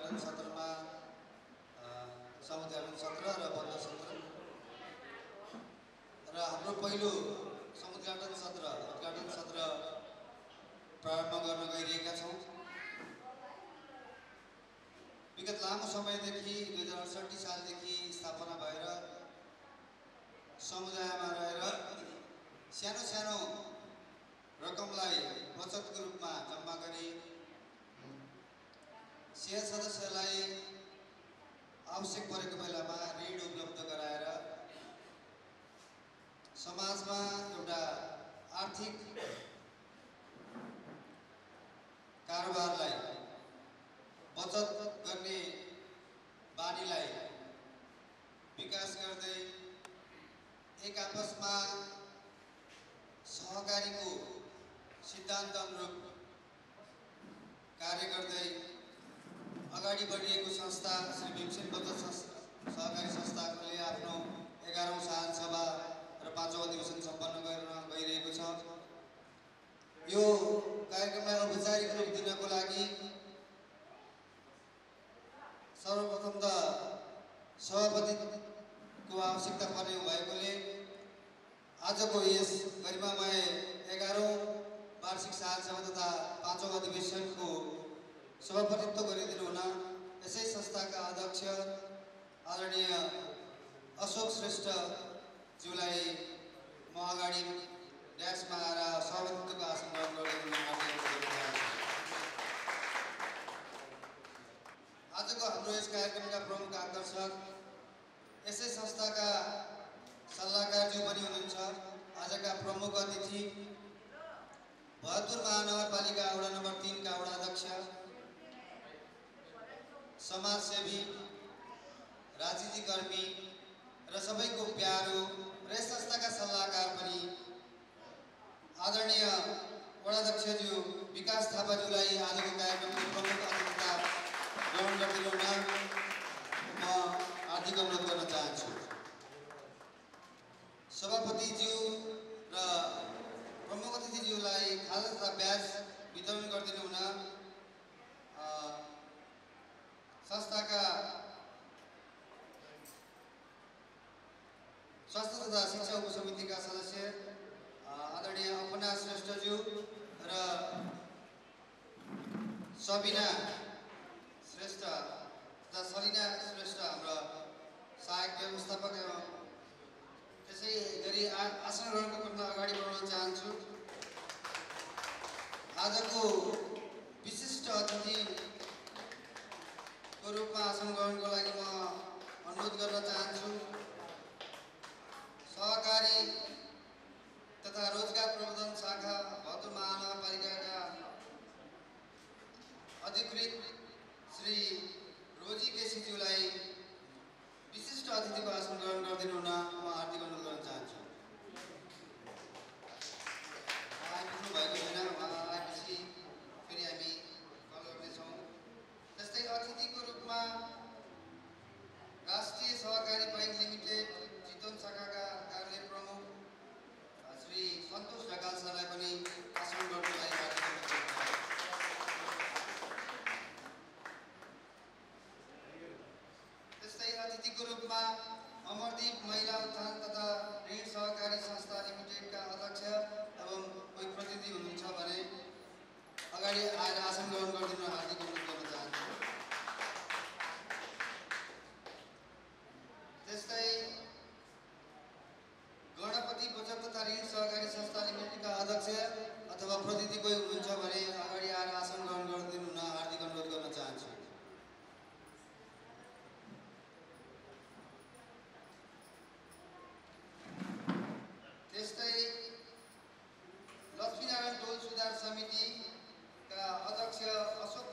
उद्घाटन सत्रमा समुद्घाटन सत्र र बन्द सत्र र हाम्रो पहिलो समुद्घाटन सत्र उद्घाटन सत्र प्रारम्भ गर्न गइरहेका छौँ। विगत लामो समयदेखि 2068 सालदेखि स्थापना भएर समुदायमा रहेर सानो सानो रकमलाई बचतको रूपमा जम्मा गरी शेयर सदस्यलाई आवश्यक परेको बेलामा ऋण उपलब्ध गराएर समाजमा एउटा आर्थिक कारोबारलाई बचत गर्ने बानीलाई विकास गर्दै एक आपसमा सहकारीको सिद्धान्त अनुरूप कार्य गर्दै अगाडि बढिएको संस्था श्री भीमसेन बचत सहकारी संस्थाले आफ्नो 11औं साल सभा र 5औं अधिवेशन सम्पन्न गर्न गइरहेको छ। यो कार्यक्रमलाई औपचारिक रूप दिनको लागि सर्वप्रथम त सभापतिको आवश्यकता पर्ने भएकोले आजको यस गरिमामय 11औं वार्षिक साल सभा तथा 5औं अधिवेशनको सभापतित्व गरिदिनु हुन यसै संस्थाका अध्यक्ष आदरणीय अशोक श्रेष्ठ ज्यूलाई म अगाडि ड्यासमा आएर सभापतित्वको आसन ग्रहण गरिदिनु आजको हाम्रो यस कार्यक्रमका प्रमुख आकर्षक यसै संस्थाका सल्लाहकारज्यू पनि हुनुहुन्छ। आजका प्रमुख अतिथि भरतपुर महानगरपालिका वडा नम्बर 3 का वडा अध्यक्ष समाजसेवी राजनीति कर्मी र सबैको प्यारो र यस संस्थाका सल्लाहकार पनि आदरणीय वडाध्यक्षज्यू विकास थापाज्यूलाई आजको कार्यक्रमको प्रमुख अतिथिता ग्रहण गरिदिनु हुन म हार्दिक अनुरोध गर्न चाहन्छु। सभापतिज्यू र प्रमुख अतिथिज्यूलाई खाजा तथा ब्याज वितरण गरिदिनु हुन संस्थाका स्वास्थ्य तथा शिक्षा उपसमितिका सदस्य आदरणीय अपना श्रेष्ठज्यू र सबिना श्रेष्ठ तथा सलिना श्रेष्ठ हाम्रो सहायक व्यवस्थापक एवं त्यसै गरी आसन ग्रहणको क्रममा अगाडि बढाउन चाहन्छु। आजको विशिष्ट अतिथिको रूपमा आसन ग्रहणको लागि म अनुरोध गर्न चाहन्छु सहकारी तथा रोजगार प्रबन्धन शाखा भरतपुर महानगरपालिकाका अधिकृत श्री रोजी केसीज्यूलाई विशिष्ट अतिथिको आसन ग्रहण गरिदिनु हुन म हार्दिक अनुरोध गर्न चाहन्छु। आइपुग्नु भएको छैन, आएपछि फेरि हामी कल गर्नेछौँ। त्यस्तै अतिथिको रूपमा राष्ट्रिय सहकारी बैंक लिमिटेड चितवन शाखाका कार्य प्रमुख श्री सन्तोष ढकाल सरलाई पनि आसन ग्रहणको लागि त्यस्तै अतिथिको रूपमा अमरदीप महिला उत्थान तथा ऋण सहकारी संस्था लिमिटेडका अध्यक्ष एवं कोही प्रतिनिधि हुनुहुन्छ भने अगाडि आएर आसन ग्रहण गरिदिनु हार्दिक अनुरोध गर्न चाहन्छु। त्यस्तै गणपति बचत तथा ऋण सहकारी संस्था लिमिटेडका अध्यक्ष अथवा प्रतिनिधि कोही हुनुहुन्छ भने अगाडि आएर आसन ग्रहण गरिदिनु हुन हार्दिक अनुरोध गर्न चाहन्छु। त्यस्तै लक्ष्मीनारायण टोल सुधार समितिका अध्यक्ष अशोक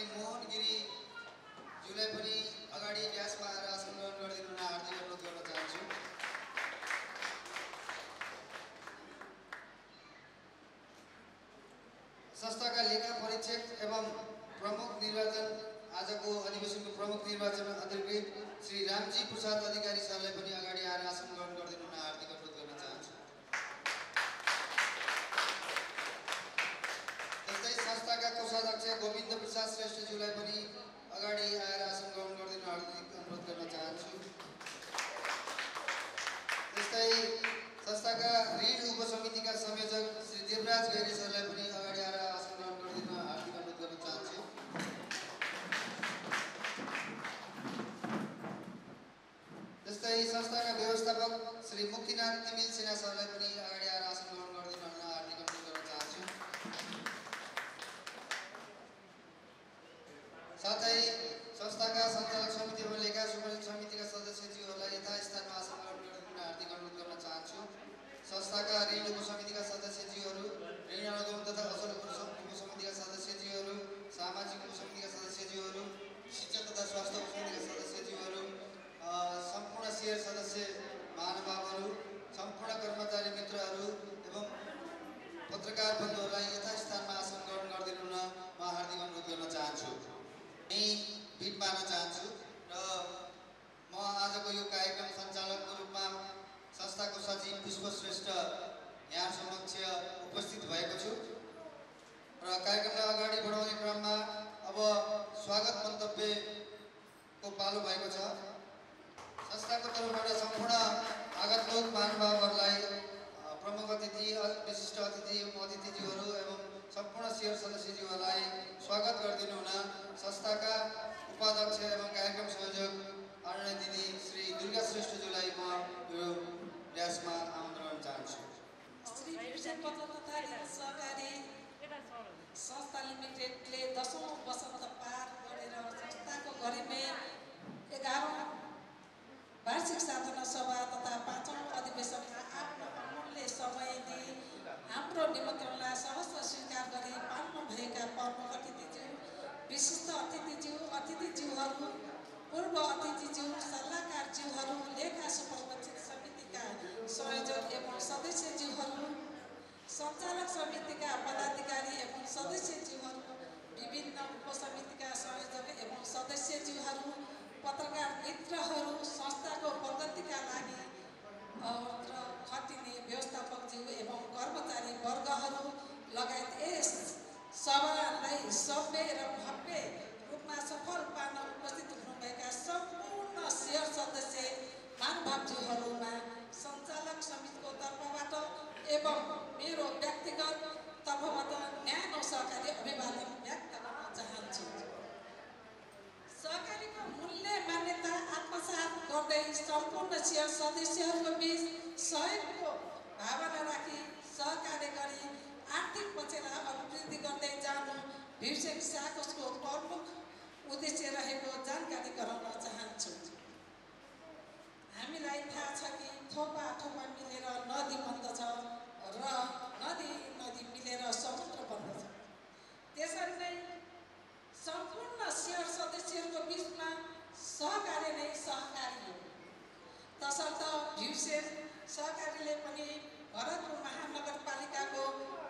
श्री मोहन गिरी ज्यूलाई पनि अगाडि ड्यासमा आएर आसन ग्रहण गरिदिनु हुन हार्दिक अनुरोध गर्न चाहन्छु। संस्थाका लेखा परीक्षक एवं प्रमुख निर्वाचन आजको अधिवेशनको प्रमुख निर्वाचन अधिकृत श्री रामजी प्रसाद अधिकारी सरलाई पनि अगाडि आएर आसन ग्रहण गरिदिनु हुन हार्दिक अनुरोध गर्न चाहन्छु। त्यस्तै संस्थाका कोषाध्यक्ष गोविन्द प्रसाद श्रेष्ठज्यूलाई पनि अगाडि आएर आसन ग्रहण गरिदिनु हार्दिक अनुरोध गर्न चाहन्छु। त्यस्तै संस्थाका ऋण उपसमितिका संयोजक श्री देवराज गैरी सरलाई पनि अगाडि आएर आसन ग्रहण गरिदिनु हार्दिक अनुरोध गर्न चाहन्छु। त्यस्तै संस्थाका व्यवस्थापक श्री मुक्तिनाथ तिमिल सेना सरलाई पनि अगाडि आएर आसन ग्रहण गरिदिनु हुन हार्दिक अनुरोध गर्न चाहन्छु। साथै संस्थाका सञ्चालक समिति एवं लेखा समितिका सदस्यज्यूहरूलाई यथास्थानमा आसन ग्रहण गरिदिनु हार्दिक अनुरोध गर्न चाहन्छु। संस्थाका ऋण उपसमितिका सदस्यज्यूहरू, ऋण अनुगमन तथा असल उपसमितिका सदस्यज्यूहरू, सामाजिक उपसमितिका सदस्यज्यूहरू, शिक्षा तथा स्वास्थ्य उपसमितिका सदस्यज्यूहरू, सम्पूर्ण शेयर सदस्य महानुभावहरू, सम्पूर्ण कर्मचारी मित्रहरू एवं पत्रकार बन्धुहरूलाई यथास्थानमा आसन ग्रहण गरिदिनु हुन म हार्दिक अनुरोध गर्न चाहन्छु। भिड मार्न चाहन्छु र म आजको यो कार्यक्रम सञ्चालकको रूपमा संस्थाको सचिव पुष्प श्रेष्ठ यहाँ समक्ष उपस्थित भएको छु र कार्यक्रमलाई अगाडि बढाउने क्रममा अब स्वागत मन्तव्यको पालो भएको छ। संस्थाको तर्फबाट सम्पूर्ण आगन्तुक महानुभावहरूलाई प्रमुख अतिथि, विशिष्ट अतिथि, अतिथिज्यूहरू एवं सम्पूर्ण शेयर सदस्यज्यूहरूलाई स्वागत गरिदिनु हुन संस्थाका उपाध्यक्ष एवं कार्यक्रम संयोजक आदरणीय दिदी श्री दुर्गा श्रेष्ठज्यूलाई म यो ड्यासमा आमन्त्रण गर्न चाहन्छु। श्री भीमसेन बचत तथा ऋण सहकारी संस्था लिमिटेडले 10औं वसन्त पार गरेर संस्थाको गरिमे 11औं वार्षिक साधना सभा तथा 5औं अधिवेशनमा आफ्नो अमूल्य समय दिई हाम्रो निमन्त्रणलाई सहर्ष स्वीकार गरी पाल्नुभएका प्रमुख अतिथिज्यू, विशिष्ट अतिथिज्यूहरू, पूर्व अतिथिज्यू, सल्लाहकारज्यूहरू, लेखा सुपरिचित समितिका संयोजक एवं सदस्यज्यूहरू, सञ्चालक समितिका पदाधिकारी एवं सदस्यज्यूहरू, विभिन्न उपसमितिका संयोजक एवं सदस्यज्यूहरू, पत्रकार मित्रहरू, संस्थाको प्रगतिका लागि खटिने व्यवस्थापकज्यू एवं कर्मचारी वर्गहरू लगायत यस सभालाई सभ्य र भव्य रूपमा सफल पार्न उपस्थित हुनुभएका सम्पूर्ण शेयर सदस्य महानुभावज्यूहरूमा सञ्चालक समितिको तर्फबाट एवं मेरो व्यक्तिगत तर्फबाट न्यानो सहकारी अभिवादन व्यक्त गर्न चाहन्छु। सहकारीको मूल्य मान्यता आत्मसात गर्दै सम्पूर्ण शेयर सदस्यहरूको बीच सहयोगको भावना राखी सहकार्य गरी आर्थिक पक्षलाई अभिवृद्धि गर्दै जानु भीमसेन शाखाको प्रमुख उद्देश्य रहेको जानकारी गराउन चाहन्छु। हामीलाई थाहा छ कि थोपा मिलेर नदी बन्दछ र नदी मिलेर समुद्र बन्दछ। त्यसरी नै सम्पूर्ण शेयर सदस्यहरूको बीचमा सहकार्य नै सहकारी हो। तसर्थ भीमसेन सहकारीले पनि भरतपुर महानगरपालिकाको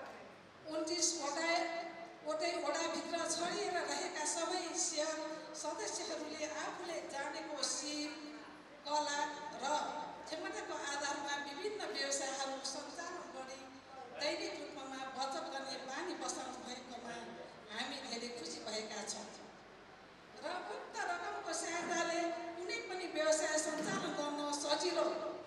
29वटै वडाभित्र छरिएर रहेका सबै शेयर सदस्यहरूले आफूले जानेको सिप, कला र क्षमताको आधारमा विभिन्न व्यवसायहरू सञ्चालन गरी दैनिक रूपमा बचत गर्ने बानी बसाउनु भएकोमा हामी धेरै खुसी भएका छौँ र उक्त रकमको सहायताले कुनै पनि व्यवसाय सञ्चालन गर्न सजिलो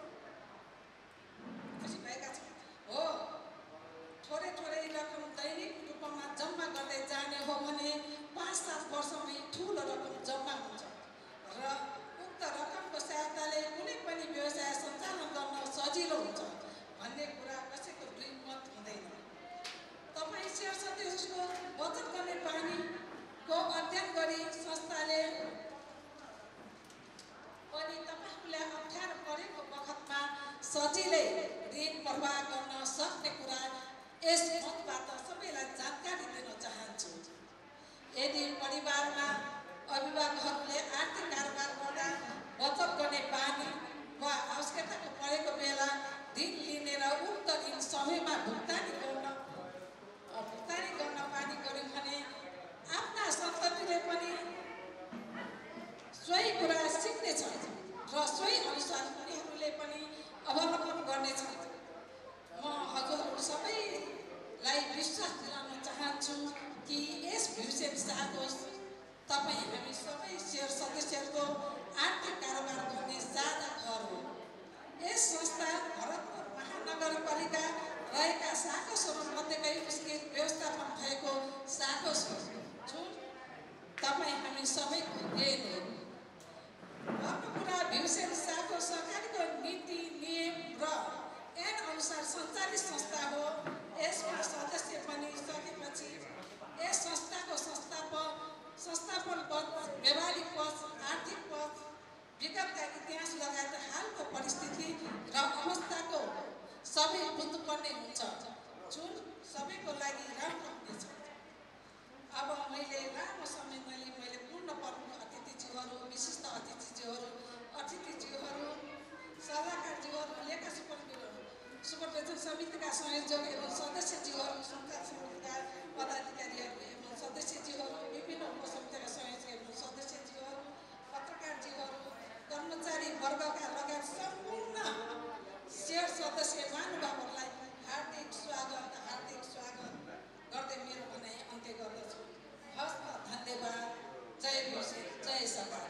खुसी भएका छौँ हो। थोरै रकम दैनिक रूपमा जम्मा गर्दै जाने हो भने 5-7 वर्षमै ठुलो रकम जम्मा हुन्छ र उक्त रकमको सहायताले कुनै पनि व्यवसाय सञ्चालन गर्न सजिलो हुन्छ भन्ने कुरा कसैको दुईमत हुँदैन। तपाईँ शेयर सदस्यको बचत गर्ने बानीको अध्ययन गरी संस्थाले पनि तपाईँहरूलाई अप्ठ्यारो परेको बखतमा सजिलै ऋण प्रवाह गर्न सक्ने कुरा यस मञ्चबाट सबैलाई जानकारी दिन चाहन्छु। यदि परिवारमा अभिभावकहरूले आर्थिक कारोबार गर्दा बचत गर्ने बानी वा आवश्यकताको परेको बेला दिन लिने र उक्त दिन समयमा भुक्तानी गर्न बानी गर्यो भने आफ्ना सन्ततिले पनि सोही कुरा सिक्नेछन् र सोही अनुसार उनीहरूले पनि अवलोकन गर्नेछन्। म हजुरहरू सबैलाई विश्वास दिलाउन चाहन्छु कि यस भ्युसेन सागोस तपाईँ हामी सबै शेयर सदस्यहरूको आर्थिक कारोबार गर्ने साझा घर हो। यस संस्था भरतपुर महानगरपालिका रहेका सागोसहरू मध्येकै उसको व्यवस्थापन भएको सागोस हो। तपाईँ हामी सबैको देन हो। अर्को कुरा, भ्युसेन सागोस सरकारको नीति नियम र ऐन अनुसार सञ्चालित संस्था हो। यसमा सदस्य बनिसकेपछि यस संस्थाको संस्थापन पद, व्यावहारिक पद, आर्थिक पद, विगतका इतिहास लगायत हालको परिस्थिति र अवस्थाको सबै बुझ्नुपर्ने हुन्छ जुन सबैको लागि राम्रो हुनेछ। अब मैले लामो समय मैले पूर्ण प्रमुख अतिथिज्यूहरू, विशिष्ट अतिथिज्यूहरू, सल्लाहकारज्यूहरू, लेखा सुपरभिजन समितिका संयोजक एवं सदस्यज्यूहरू, संस्था समितिका पदाधिकारीहरू एवं सदस्यज्यूहरू, विभिन्न उपसमितिका संयोजक एवं सदस्यज्यूहरू, पत्रकारज्यूहरू, कर्मचारी वर्गका लगायत सम्पूर्ण शेयर सदस्य महानुभावहरूलाई हार्दिक स्वागत गर्दै मेरो भनाइ अन्त्य गर्दछु। हस्त धन्यवाद। जय भ्युसेन, जय सरकार।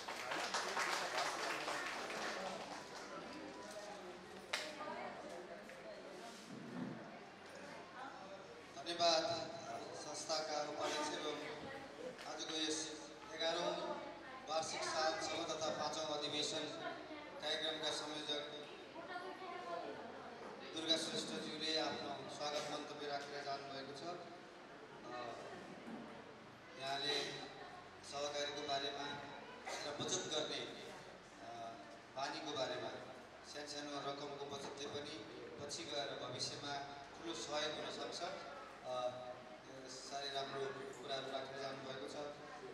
धन्यवाद संस्थाका उपाध्यक्ष एवं आजको यस 11औं वार्षिक सालसभा तथा 5औं अधिवेशन कार्यक्रमका संयोजक दुर्गा श्रेष्ठज्यूले आफ्नो स्वागत मन्तव्य राखेर जानुभएको छ। यहाँले सहकारीको बारेमा र बचत गर्ने बानीको बारेमा सानो रकमको बचतले पनि पछि गएर भविष्यमा ठुलो सहयोग हुन सक्छ, साह्रै राम्रो कुराहरू राखेर जानुभएको छ।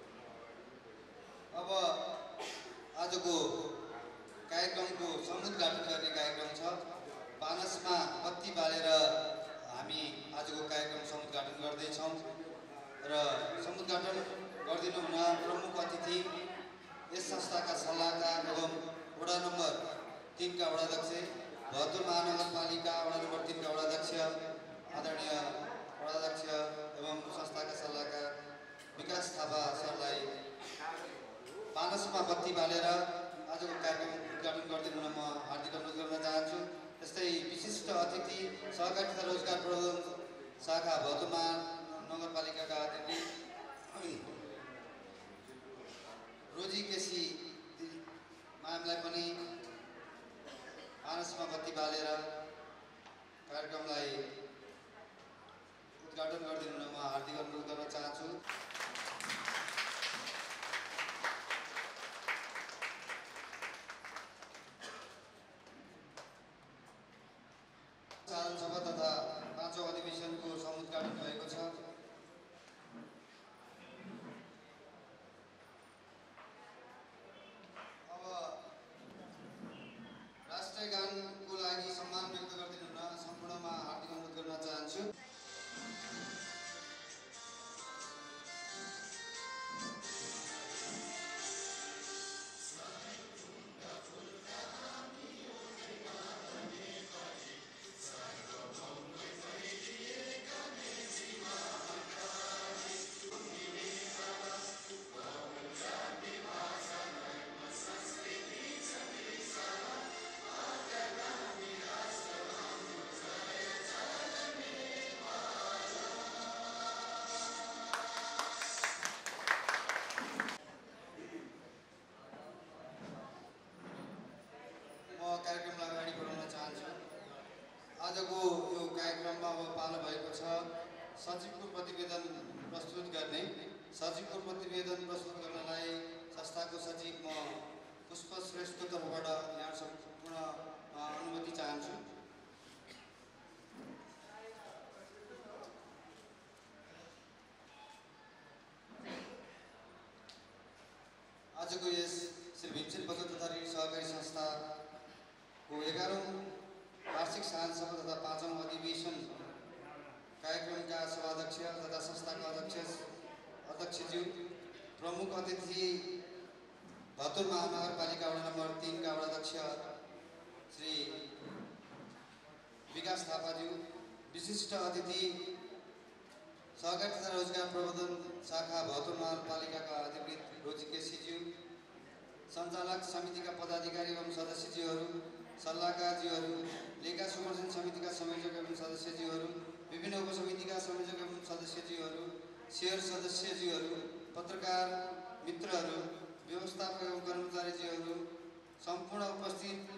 अब आजको कार्यक्रमको समुद्घाटन गर्ने कार्यक्रम छ। बानसमा बत्ती बालेर हामी आजको कार्यक्रम समुद्घाटन गर्दैछौँ र समुद्घाटन गरिदिनु हुन प्रमुख अतिथि यस संस्थाका सल्लाहकार एवं वडा नम्बर 3 का वडाध्यक्ष, भरतपुर महानगरपालिका वडा नम्बर 3 का वडाध्यक्ष आदरणीय वडाध्यक्ष एवं संस्थाका सल्लाहकार विकास थापा सरलाई बानसमा बत्ती बालेर आजको कार्यक्रम उद्घाटन गरिदिनु हुन म हार्दिक अनुरोध गर्न चाहन्छु। त्यस्तै विशिष्ट अतिथि सहकारी तथा रोजगार प्रबन्धन शाखा भरतपुर महानगरपालिकाका अतिथि रोजी केसी म्यामलाई पनि बानसमा बत्ती बालेर कार्यक्रमलाई उद्घाटन गरिदिनु हुन म हार्दिक अनुरोध गर्न चाहन्छु। सालसभा तथा 5औं अधिवेशनको समुद्घाटन भएको छ। अब राष्ट्रिय गानको लागि सम्मान व्यक्त गरिदिनु हुन सम्पूर्णमा हार्दिक अनुरोध गर्न चाहन्छु। कार्यक्रमलाई अगाडि बढाउन चाहन्छु। आजको यो कार्यक्रममा अब पालो भएको छ सचिवको प्रतिवेदन प्रस्तुत गर्ने। सचिवको प्रतिवेदन प्रस्तुत गर्नलाई संस्थाको सचिव म पुष्प श्रेष्ठको तर्फबाट यहाँ सम्पूर्ण अनुमति चाहन्छु। को 11औं वार्षिक साधारण सभा तथा 5औं अधिवेशन कार्यक्रमका सभाध्यक्ष तथा संस्थाका अध्यक्षज्यू, प्रमुख अतिथि भतुर महानगरपालिका वडा नम्बर 3 का वडाध्यक्ष श्री विकास थापाज्यू, विशिष्ट अतिथि सहकारी तथा रोजगार प्रबन्धन शाखा भतुर महानगरपालिकाका अधिकृत रोजी केसीज्यू, सञ्चालक समितिका पदाधिकारी एवं सदस्यज्यूहरू, सल्लाहकारज्यूहरू, लेखा सुदर्शन समितिका संयोजक एवं सदस्यज्यूहरू, विभिन्न उपसमितिका संयोजक एवं सदस्यज्यूहरू, शेयर सदस्यज्यूहरू, पत्रकार मित्रहरू, व्यवस्थापक एवं कर्मचारीज्यूहरू, सम्पूर्ण उपस्थित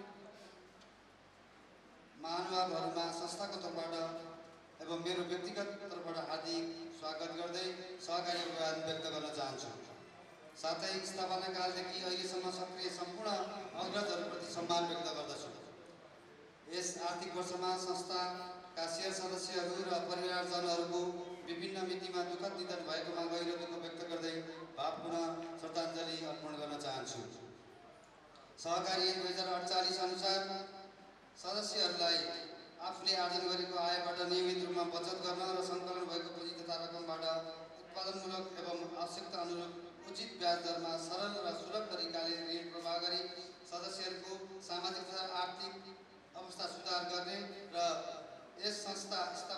महानुभावहरूमा संस्थाको तर्फबाट एवं मेरो व्यक्तिगत तर्फबाट हार्दिक स्वागत गर्दै सहकारी अभिवादन व्यक्त गर्न चाहन्छु। साथै स्थापना कालदेखि अहिलेसम्म सक्रिय सम्पूर्ण अग्रजहरूप्रति सम्मान व्यक्त गर्दछु। यस आर्थिक वर्षमा संस्थाका शेयर सदस्यहरू र परिवारजनहरूको विभिन्न मितिमा दुःखद निधन भएकोमा गहिरो दुःख व्यक्त गर्दै भावपूर्ण श्रद्धाञ्जली अर्पण गर्न चाहन्छु। सहकारी ऐन 2048 अनुसार सदस्यहरूलाई आफूले आर्जन गरेको आयबाट नियमित रूपमा बचत गर्न र सङ्कलन भएको पुँजी तथा रकमबाट उत्पादनमूलक एवं आवश्यकता अनुरूप उचित ब्याज दरमा सरल र सुलभ तरिकाले ऋण प्रवाह गरी सदस्यहरूको सामाजिक तथा आर्थिक अवस्था सुधार गर्ने र यस संस्था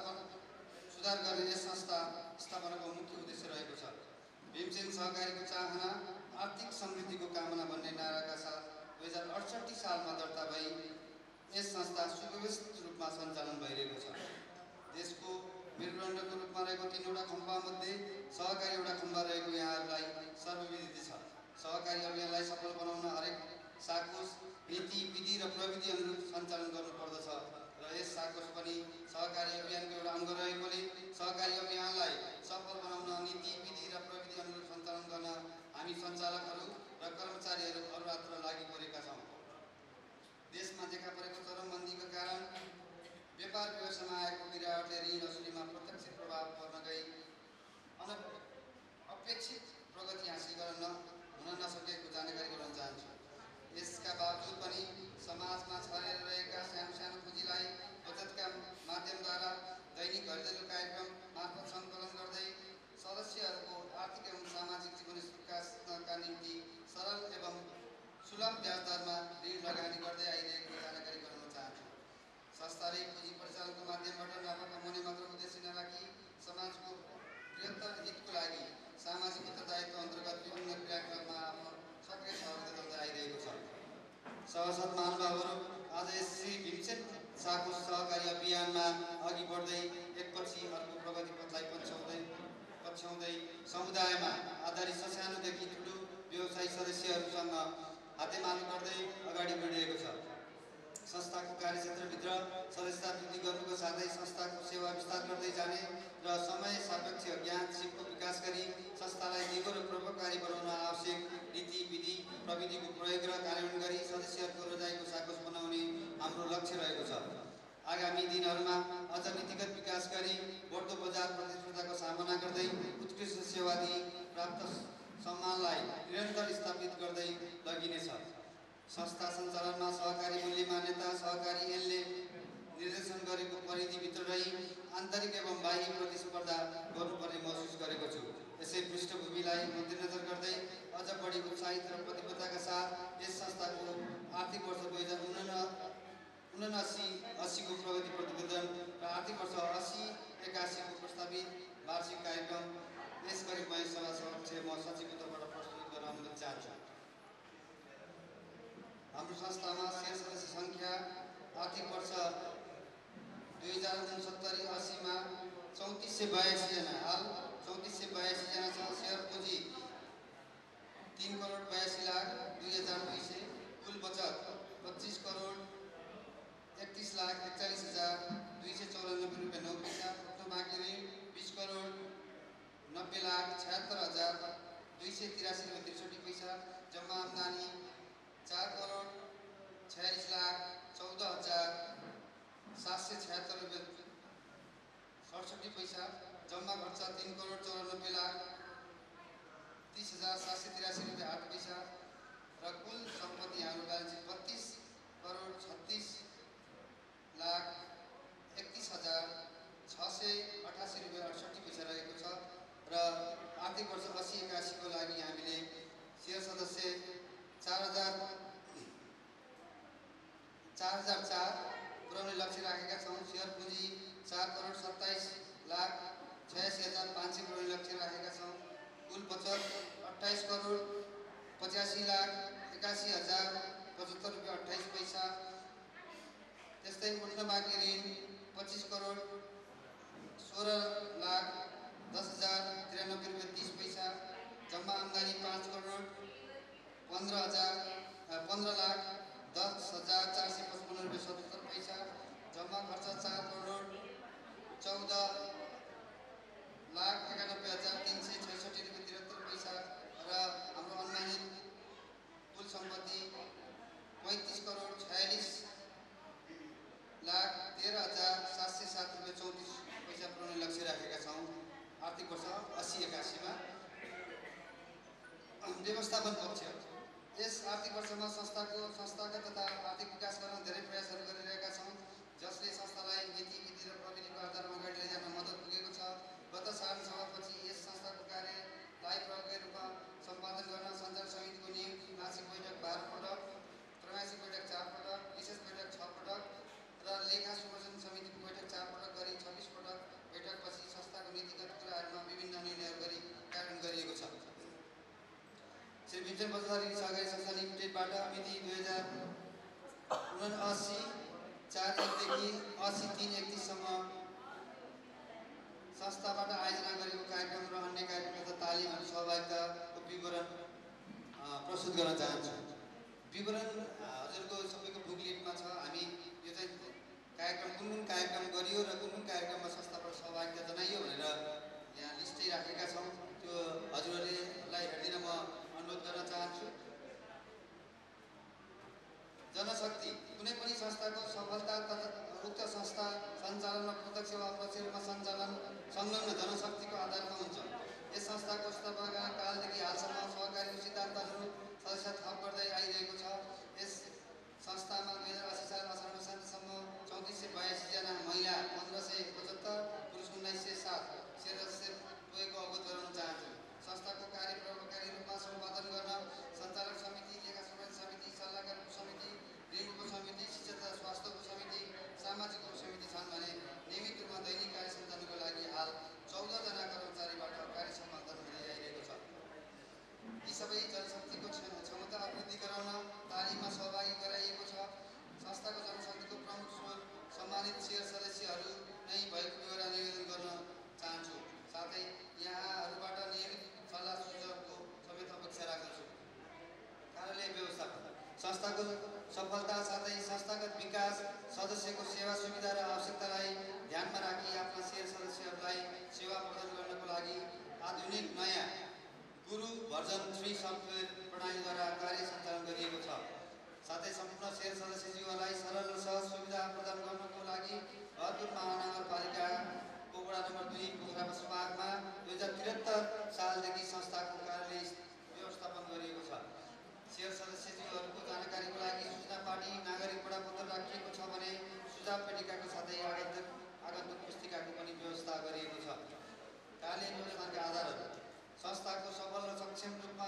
स्थापनाको मुख्य उद्देश्य रहेको छ। भीमसेन सहकारीको चाहना आर्थिक समृद्धिको कामना भन्ने नाराका साथ 2068 सालमा दर्ता भई यस संस्था सुव्यवस्थित रूपमा सञ्चालन भइरहेको छ। देशको मेरुदण्डको रूपमा रहेको 3वटा खम्बामध्ये सहकारी एउटा खम्बा रहेको यहाँहरूलाई सर्वविदित छ। सहकारी अभियानलाई सफल बनाउन हरेक साकोस नीति विधि र प्रविधि अनुरूप सञ्चालन गर्नुपर्दछ र यस साकोस पनि सहकारी अभियानको एउटा अङ्ग रहेकोले सहकारी अभियानलाई सफल बनाउन नीति विधि र प्रविधि अनुरूप सञ्चालन गर्न हामी सञ्चालकहरू र कर्मचारीहरू अहोरात्र लागि परेका छौँ। देशमा देखा परेको चरम मन्दीका कारण व्यापार व्यवसायमा आएको गिरावटले ऋण असुलीमा प्रत्यक्ष प्रभाव पर्न गई अपेक्षित प्रगति हासिल गर्न हुन नसकेको जानकारी गराउन चाहन्छु। यसका बावजुद पनि समाजमा छरेर रहेका सानो पुँजीलाई बचतका माध्यमद्वारा दैनिक घरेलु कार्यक्रम मार्फत सङ्कलन गर्दै सदस्यहरूको आर्थिक एवं सामाजिक जीवन विकासका निम्ति सरल एवं सुलभ ब्याज दरमा ऋण लगानी गर्दै आइरहेको जानकारी गराउन चाहन्छु। संस्थाले पुँजी परिचालनको माध्यमबाट नाफा कमाउने मात्र उद्देश्य नराखी समाजको बृहत्तर हितको लागि सामाजिक उत्तरदायित्व अन्तर्गत विभिन्न क्रियाकलापमा आफ्नो सक्रिय सहभागिता गर्दै आइरहेको छ। सभासद महानुभावहरू, आज श्री भीमसेन साको सहकारी अभियानमा अघि बढ्दै एकपछि अर्को प्रगति पथलाई पछ्याउँदै समुदायमा आधारित सानोदेखि ठुलो व्यवसायी सदस्यहरूसँग हातेमालो गर्दै अगाडि बढिरहेको छ। संस्थाको कार्यक्षेत्रभित्र सदस्यता वृद्धि गर्नुको साथै संस्थाको सेवा विस्तार गर्दै जाने र समय सापेक्ष ज्ञान सिपको विकास गरी संस्थालाई दिगो र प्रभावकारी बनाउन आवश्यक नीति विधि प्रविधिको प्रयोग र कार्यान्वयन गरी सदस्यहरूको रोजाइको साकोस बनाउने हाम्रो लक्ष्य रहेको छ। आगामी दिनहरूमा अझ नीतिगत विकास गरी बढ्दो बजार प्रतिस्पर्धाको सामना गर्दै उत्कृष्ट सेवा दिई प्राप्त सम्मानलाई निरन्तर स्थापित गर्दै लगिनेछ। संस्था सञ्चालनमा सहकारी मूल्य मान्यता सहकारी ऐनले निर्देशन गरेको परिधिभित्र रही आन्तरिक एवं बाह्य प्रतिस्पर्धा गर्नुपर्ने महसुस गरेको छु। यसै पृष्ठभूमिलाई मध्यनजर गर्दै अझ बढी उत्साहित र प्रतिबद्धताका साथ यस संस्थाको आर्थिक वर्ष 2079-80 को प्रगति प्रतिवेदन र आर्थिक वर्ष 80-81 को प्रस्तावित वार्षिक कार्यक्रम यस गरी म सभा समक्ष म सचिवको तर्फबाट प्रस्तुत गर्न अनुरोध चाहन्छु। हाम्रो संस्थामा शेयर सदस्य सङ्ख्या आर्थिक वर्ष 2069-80 मा 3482 जना, हाल 3482 जना छ। शेयर पुँजी 3,82,02,200, कुल बचत 25,31,41,294 रुपियाँ 9 पैसा, उक्त बाँकी ऋण 20,90,77,283 रुपियाँ 63 पैसा, जम्मा आम्दानी 4,46,14,776 रुपियाँ 67 पैसा, जम्मा खर्च 3,94,30,783 रुपियाँ 8 पैसा र कुल सम्पत्ति हाम्रो ब्यालेन्स 32,36,36,000 ₹83,075.28। त्यस्तै उठ्न बाँकी ऋण ₹25,16,10,93.30। जम्मा आम्दानी ₹15,10,10,455.77। जम्मा खर्च ₹4,91,366.73। र हाम्रो अनुमानित कुल सम्पत्ति ₹35,13,707.34 पुर्याउने लक्ष्य राखेका छौँ। आर्थिक वर्ष 80-81 मा व्यवस्थापन पक्ष। यस आर्थिक वर्षमा संस्थागत तथा आर्थिक विकास गर्न धेरै प्रयासहरू गरिरहेका छौँ, जसले संस्थालाई नीति विधि र प्रविधिको आधारमा अगाडि लैजान मद्दत पुगेको छ। गत साधारण सभापछि यस संस्थाको कार्यलाई प्रभावकारी रूपमा सम्पादन गर्न सञ्चालन समितिको नियुक्ति, मासिक बैठक 12 पटक, त्रैमासिक बैठक 4 पटक, विशेष बैठक 6 पटक र लेखा सुपरविजन समितिको बैठक 4 पटक गरी 26 पटक बैठकपछि संस्थाको नीतिगत कुराहरूमा विभिन्न निर्णयहरू गरी कार्यान्वयन गरिएको छ। श्री भीमसेन बजारी सहकारी संस्था लिमिटेडबाट मिति 2079-4/1 देखि 80-3/31 सम्म संस्थाबाट आयोजना गरेको कार्यक्रम र अन्य कार्यक्रम तथा तालिमहरू सहभागिताको विवरण प्रस्तुत गर्न चाहन्छु। विवरण हजुरको सबैको बुकलेटमा छ। हामी यो चाहिँ कार्यक्रम कुन कार्यक्रम गरियो र कुन कार्यक्रममा संस्थाबाट सहभागिता जनाइयो भनेर यहाँ लिस्टै राखेका छौँ। त्यो हजुरहरूलाई हेर्दिन म अनुरोध गर्न चाहन्छु। जनशक्ति कुनै पनि संस्थाको सफलता तथा उक्त संस्था सञ्चालनमा प्रत्यक्ष वा अप्रत्यक्ष रूपमा संलग्न जनशक्तिको आधारमा हुन्छ। यस संस्थाको स्थापना कालदेखि हालसम्म सहकारीको सिद्धान्तहरू सदस्य थप गर्दै आइरहेको छ। यस संस्थामा 2080 साल असार मसान्तसम्म 3482 जना महिला, 1575 पुरुष, 1907 सदस्य पुगेको अवगत गराउन चाहन्छु। संस्थाको कार्य प्रभावकारी रूपमा सम्पादन गर्न सञ्चालक समिति, लेखा सुपरविजन समिति, सल्लाहकार उपसमिति, ऋण उपसमिति, शिक्षा तथा स्वास्थ्य उपसमिति, सामाजिक उपसमिति छन् भने नियमित रूपमा दैनिक कार्य सञ्चालनको लागि हाल 14 जना कर्मचारीबाट कार्य सम्पादन हुँदै आइरहेको छ। यी सबै जनशक्तिको क्षमता वृद्धि गराउन तालिममा सहभागी गराइएको छ। संस्थाको जनशक्तिको प्रमुख स्रोत सम्मानित शेयर सदस्यहरू नै भएको विवरण निवेदन गर्न चाहन्छु। साथै यहाँहरूबाट नियमित सल्लाह सुझावको समेत अपेक्षा राख्दछु। कार्यालय व्यवस्थापन संस्थाको सफलता साथै संस्थागत विकास, सदस्यको सेवा सुविधा र आवश्यकतालाई ध्यानमा राखी आफ्ना शेयर सदस्यहरूलाई सेवा प्रदान गर्नको लागि आधुनिक नयाँ गुरु भर्जन 3 सफ्टवेयर प्रणालीद्वारा कार्य सञ्चालन गरिएको छ। साथै सम्पूर्ण शेयर सदस्यज्यूहरूलाई सरल र सहज सुविधा प्रदान गर्नको लागि भरतपुर महानगरपालिकाको वडा नम्बर 2 पोखरा बसपामा 2073 सालदेखि संस्थाको कार्यालय व्यवस्थापन गरिएको छ। शेयर सदस्यज्यूहरूको जानकारीको लागि सूचना पाटी नागरिक बडापत्र राखिएको छ भने सुझाव पेटिकाको साथै आगन्तुक पुस्तिकाको पनि व्यवस्था गरिएको छ। कार्यालय व्यवस्थापनका आधारहरू संस्थालाई सफल र सक्षम रूपमा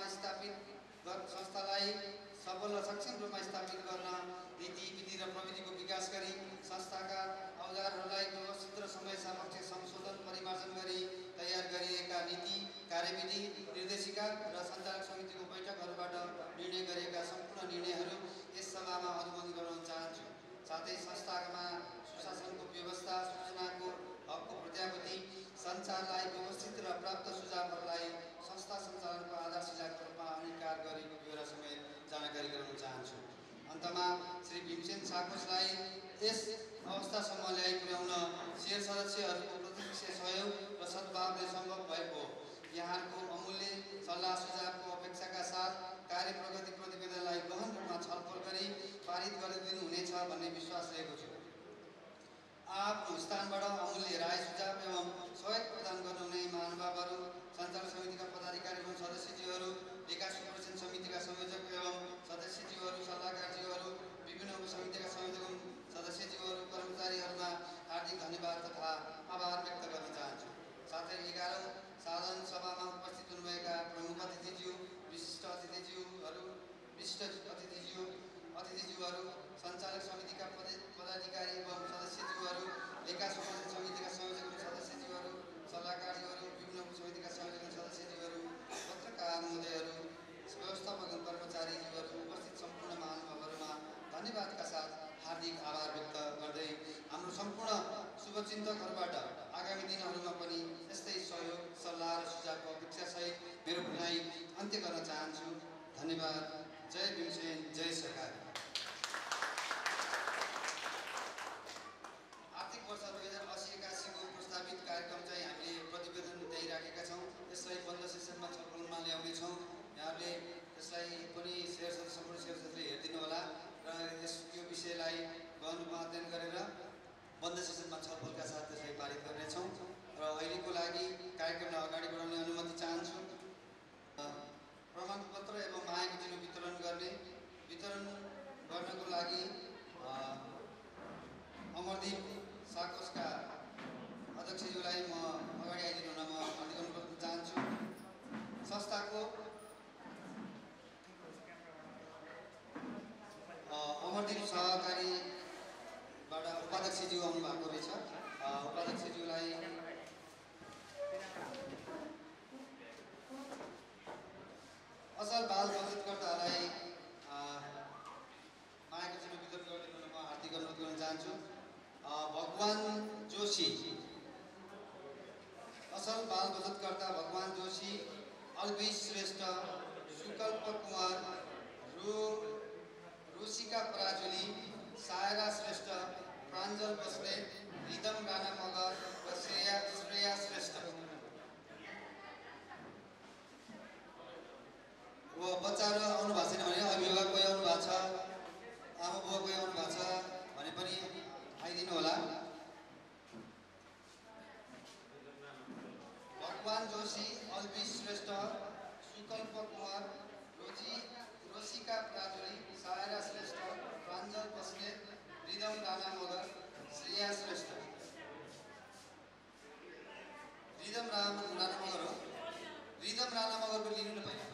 स्थापित गर्न नीति विधि र प्रविधिको विकास गरी संस्थाका औजारहरूलाई व्यवस्थित र समय सापेक्ष संशोधन परिमार्जन गरी तयार गरिएका नीति, कार्यविधि, निर्देशिका र सञ्चालक समितिको बैठकहरूबाट निर्णय गरिएका सम्पूर्ण निर्णयहरू यस सभामा अनुमोदन गराउन चाहन्छु। साथै संस्थामा सुशासनको व्यवस्था, सूचनाको हकको प्रत्याभूति, सञ्चारलाई व्यवस्थित र प्राप्त सुझावहरूलाई संस्था सञ्चालनको आधारशिलाको रूपमा अंगीकार गरेको विवरण समेत जानकारी गराउन चाहन्छु। अन्तमा श्री भीमसेन साकोसलाई यस अवस्थासम्म ल्याइ पुर्याउन शेयर सदस्यहरूको प्रत्यक्ष सहयोग र सद्भावले सम्भव भएको हो। यहाँहरूको अमूल्य सल्लाह सुझावको अपेक्षाका साथ कार्य प्रगति प्रतिवेदनलाई गहन रूपमा छलफल गरी पारित गरिदिनु हुनेछ भन्ने विश्वास रहेको छु। आफ्नो स्थानबाट अमूल्य राय सुझाव एवं सहयोग प्रदान गर्नुहुने महानुभावहरू, सञ्चालक समितिका पदाधिकारी एवं सदस्यज्यूहरू, लेखा सुपरविजन समितिका संयोजक एवं सदस्यज्यूहरू, सल्लाहकारज्यूहरू, विभिन्न उपसमितिका संयोजक एवं सदस्यज्यूहरू, कर्मचारीहरूमा हार्दिक धन्यवाद तथा आभार व्यक्त गर्न चाहन्छु। साथै 11औं साधारण सभामा उपस्थित हुनुभएका प्रमुख अतिथिज्यू, शुभचिन्तकहरूबाट आगामी दिनहरूमा पनि यस्तै सहयोग सल्लाह र सुझावको अपेक्षासहित मेरो भनाइ अन्त्य गर्न चाहन्छु। धन्यवाद। जय भीमसेन, जय सरकार। आर्थिक वर्ष 2080-81 को प्रस्तावित कार्यक्रम चाहिँ हामीले प्रतिवेदन दिइराखेका छौँ। यसलाई बन्द सेसनमा छलफलमा ल्याउनेछौँ। यहाँहरूले यसलाई पनि सम्पूर्ण शेयरहरूले हेरिदिनु होला र यो विषयलाई गहनमा अध्ययन गरेर बन्द सेसनमा छलफलका साथ त्यसलाई पारित गर्नेछौँ। र अहिलेको लागि कार्यक्रमलाई अगाडि बढाउने अनुमति चाहन्छु। प्रमाणपत्र एवं मागको चिनो वितरण गर्नको लागि अमरदीप साकोसका अध्यक्षज्यूलाई म अगाडि आइदिनु हुन म अनुरोध गर्न चाहन्छु। संस्थाको अमरदीप सहकारीबाट उपाध्यक्षज्यू आउनु भएको रहेछ। उपाध्यक्षज्यूलाई असल बाल बचतकर्ताहरूलाई मागको चिनो वितरण गरिदिनु म हार्दिक अनुरोध गर्न चाहन्छु। भगवान जोशी, असल बाल बचतकर्ता भगवान जोशी, अल्बिस श्रेष्ठ, सुकल्प कुमार, रुसिका पराजुली, सायरा श्रेष्ठ, प्राञ्जल बस्नेत, रिदम राणा मगर र श्रेया श्रेष्ठ। बच्चाहरू आउनु भएको छैन भने अभिभावक कोही आउनु भएको छ, आमा बुवा कोही आउनु भएको छ भने पनि आइदिनु होला। भगवान जोशी, अल्बिस श्रेष्ठ, सुकल्प कुमार, रोसिका पराजुली, सायरा श्रेष्ठ, प्राञ्जल बस्नेत, रिदम राणा मगर, श्रेया श्रेष्ठ। रिदम राणा मगर हो। रिदम राणा मगरको लिनु न पहिला।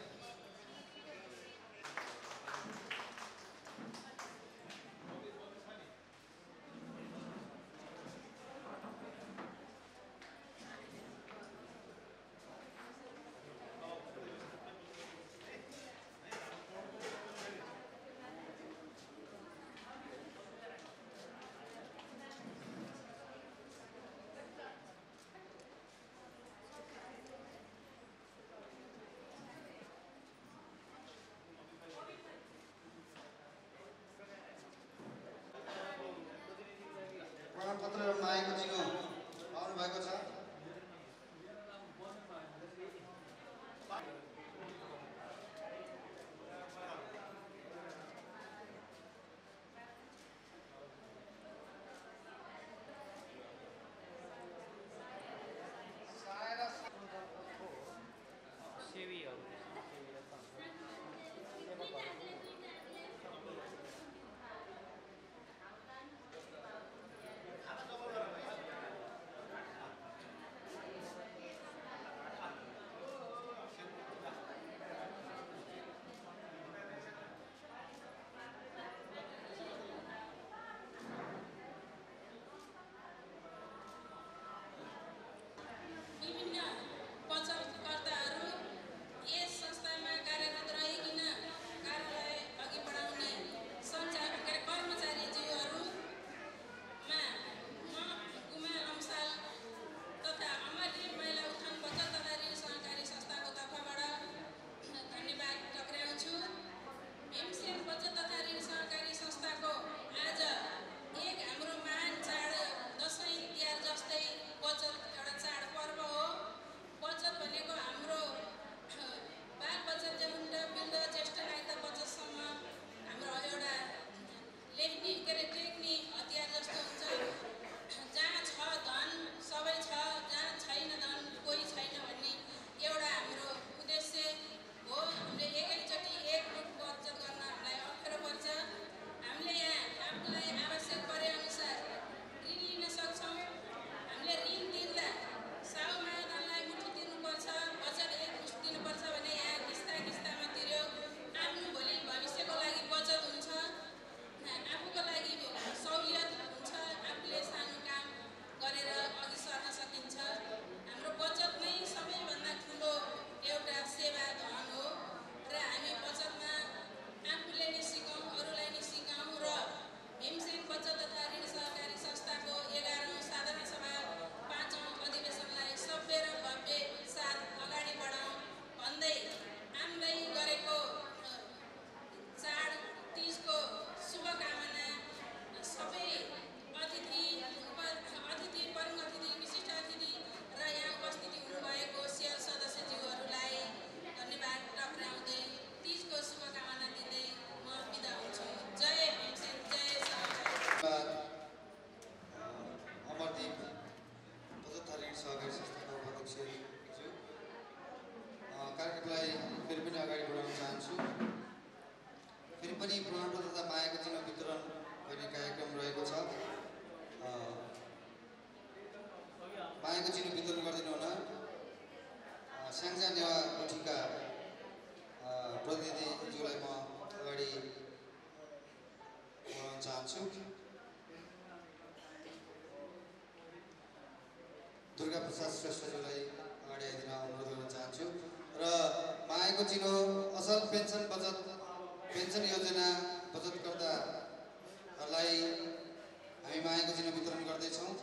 प्रसाद श्रेष्ठज्यूलाई अगाडि आइदिन अनुरोध गर्न चाहन्छु र मायाको चिनो असल पेन्सन योजना बचतकर्ताहरूलाई हामी मायाको चिनो वितरण गर्दैछौँ।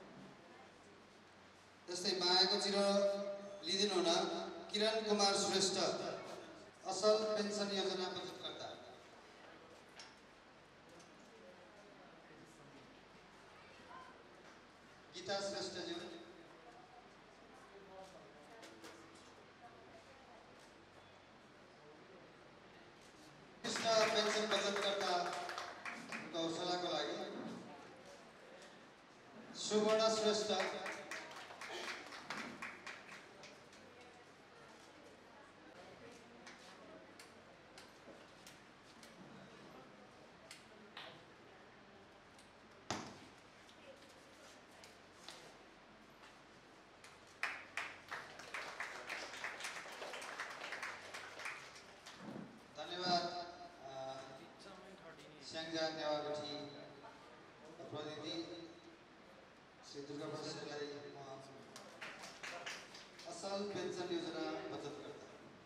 जस्तै मायाको चिनो लिदिनु हुन किरण कुमार श्रेष्ठ असल पेन्सन योजना बचतकर्ता, गीता श्रेष्ठज्यू, पेन्सन बचतकर्ता कौशलाको लागि सुवर्ण श्रेष्ठ, स्याङ्जा नेवागठी प्रतिनिधि श्री दुर्गा बस्नेतलाई असल पेन्सन योजना बचतकर्ता,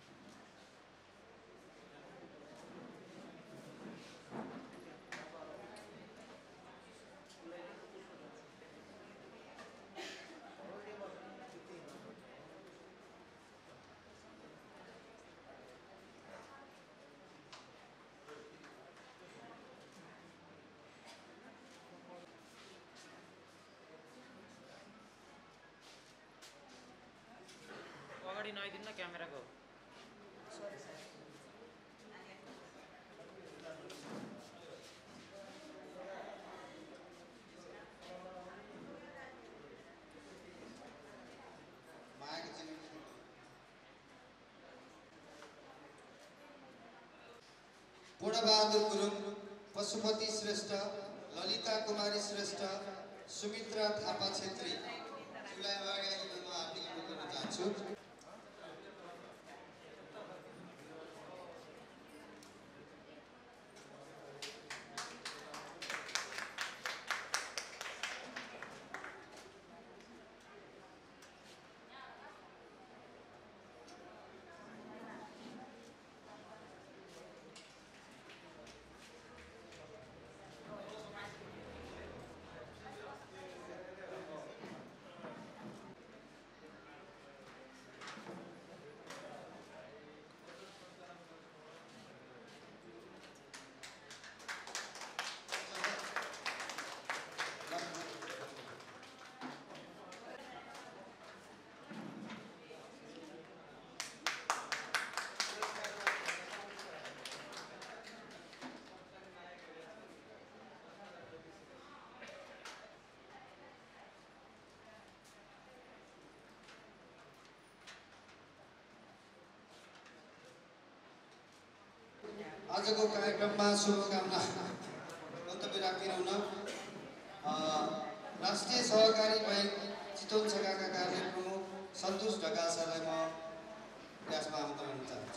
अगाडि नआइदिनु न क्यामेराको। पूर्णबहादुर गुरुङ, पशुपति श्रेष्ठ, ललिता कुमारी श्रेष्ठ, सुमित्रा थापा छेत्री ज्यूलाई अगाडि आइदिन म हार्दिक अनुरोध गर्न चाहन्छु। आजको कार्यक्रममा शुभकामना मन्तव्य राखिरहन राष्ट्रिय सहकारी बैंक चितवन शाखाका कार्य प्रमुख सन्तोष ढकाल सरलाई म यसमा आमन्त्रण गर्न चाहन्छु।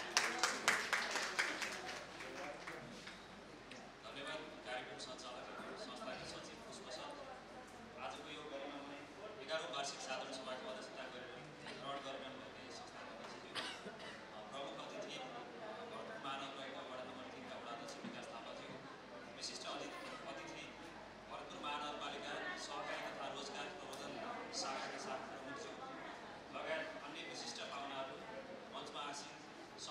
धन्यवाद कार्यक्रम सञ्चालक संस्थाका सचिव पुष्प सर। आजको यो 11औं वार्षिक साधारण सभाको अध्यक्षता गरेर ग्रहण गरिरहनुभएका संस्थाका अध्यक्षज्यू, प्रमुख अतिथि महानगरपालिका वडा नम्बर 3 का वडा अध्यक्ष विकास थापाज्यू, विशिष्ट अतिथि भरतपुर महानगरपालिका सहकारी तथा रोजगार प्रबन्धन शाखाका साथ प्रमुखज्यू लगायत अन्य विशिष्ट पाहुनाहरू, मञ्चमा आसीन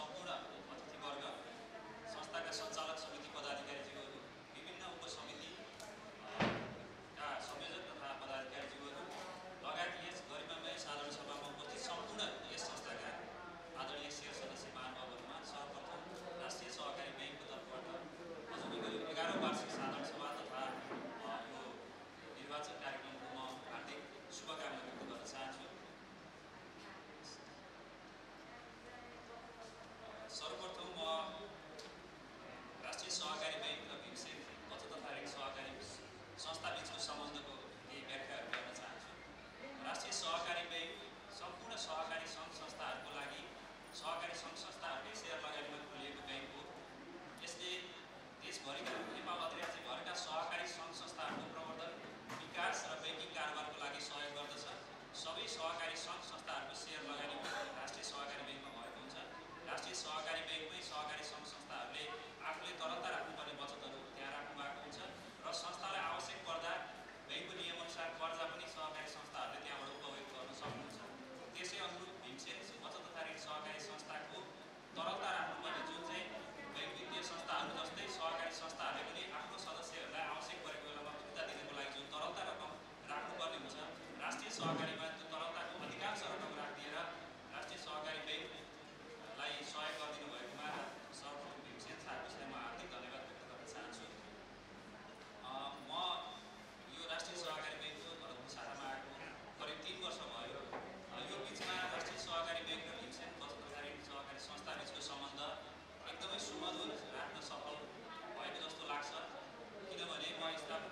सहकारी सङ्घ संस्थाहरूले आफूले तरलता राख्नुपर्ने बचतहरू त्यहाँ राख्नु भएको हुन्छ र संस्थालाई आवश्यक पर्दा बैंकको नियमअनुसार कर्जा पनि सहकारी संस्थाहरूले त्यहाँबाट उपयोग गर्न सक्नुहुन्छ। त्यसै अनुरूप भीमसेन बचत तथा ऋण सहकारी संस्थाको तरलता राख्नुपर्ने जुन चाहिँ बैंक वित्तीय संस्थाहरू जस्तै सहकारी संस्थाहरूले पनि आफ्नो सदस्यहरूलाई आवश्यक परेको बेलामा फिर्ता दिनको लागि जुन तरलता रकम राख्नुपर्ने हुन्छ, राष्ट्रिय सहकारीमा त्यो तरलताको अधिकांश रकम राखिदिएर राष्ट्रिय सहकारी बैंकलाई सहयोग गरिदिनु भएकोमा सर्वप्रथम भीमसेन शाहको विषयमा म हार्दिक धन्यवाद व्यक्त गर्न चाहन्छु। म यो राष्ट्रिय सहकारी बैंकको भरतपुर शाखामा आएको करिब 3 वर्ष भयो। यो बिचमा राष्ट्रिय सहकारी बैंक र भीमसेन बचत तथा ऋण सहकारी संस्था बिचको सम्बन्ध एकदमै सुमधुर राख्न सफल भएको जस्तो लाग्छ। किनभने म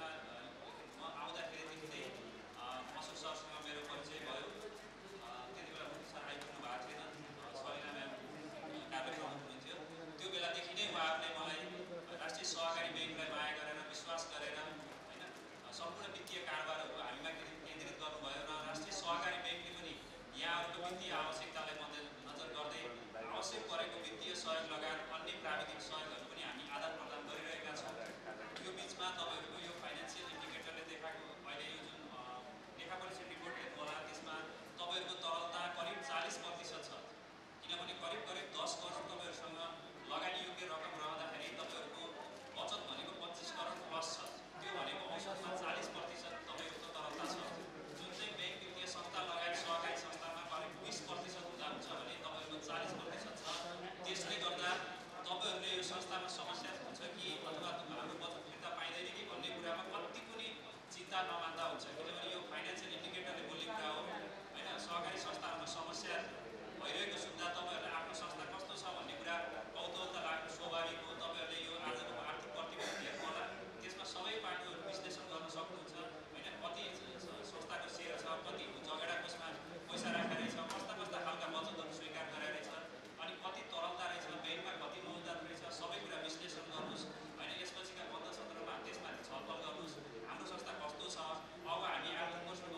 आउँदाखेरिदेखि अशोक सरसँग मेरो परिचय भयो। त्यति बेला सर आइपुग्नु भएको थिएन, सलिना म्याम कार्यक्रम हुनुहुन्थ्यो। त्यो बेलादेखि नै उहाँहरूले मलाई राष्ट्रिय सहकारी बैंकलाई माया गरेर विश्वास गरेर होइन सम्पूर्ण वित्तीय कारोबारहरू हामीमा केन्द्रित गर्नुभयो र राष्ट्रिय सहकारी बैंकले पनि यहाँहरूको वित्तीय आवश्यकतालाई मध्यनजर गर्दै आवश्यक परेको वित्तीय सहयोग लगायत अन्य प्राविधिक सहयोगहरू पनि हामी आदान प्रदान गरिरहेका छौँ। यो बिचमा तपाईँहरूको यो फाइनेन्सियल इन्डिकेटरले देखाएको अहिले यो जुन लेखा परीक्षण रिपोर्ट हेर्नु होला, त्यसमा तपाईँहरूको तरलता करिब 40% छ। किनभने करिब 10 करोड तपाईँहरूसँग लगानी योग्य रकम रहँदाखेरि तपाईँहरूको बचत भनेको 25 करोड प्लस छ। त्यो भनेको औसतमा 40% तपाईँहरूको तरलता छ। जुन चाहिँ बैंक वित्तीय संस्था लगायत सहकारी संस्थामा करिब 20% हुँदा हुन्छ भने तपाईँहरूको 40% छ। त्यसले गर्दा तपाईँहरूले यो संस्थामा समस्या हुन्छ कि अथवा हाम्रो बचत फिर्ता पाइँदैन कि भन्ने कुरामा कति पनि चिन्ता नमान्दा हुन्छ। किनभने यो फाइनेन्सियल इन्डिकेटरले बोल्ने कुरा हो होइन। सहकारी संस्थाहरूमा समस्या भइरहेको सुन्दा तपाईँहरूले आफ्नो संस्था कस्तो छ भन्ने कुरा कौतूहलता लाग्नु स्वाभाविक हो। तपाईँहरूले यो आजको आर्थिक प्रतिवेदन हेर्नु होला, त्यसमा सबै पाटोहरू विश्लेषण गर्न सक्नुहुन्छ होइन। कति संस्थाको सेयर छ, कति जगेडा कोषमा पैसा राखेर रहेछ, कस्ता खालका बचतहरू स्वीकार गरेर रहेछ, अनि कति तरलता रहेछ, बैंकमा कति मौजदात रहेछ, सबै कुरा विश्लेषण गर्नुहोस् होइन। यसपछिका 15 सत्रमा त्यसमाथि छलफल गर्नुहोस् हाम्रो संस्था कस्तो छ, अब हामी आर्थिक वर्षको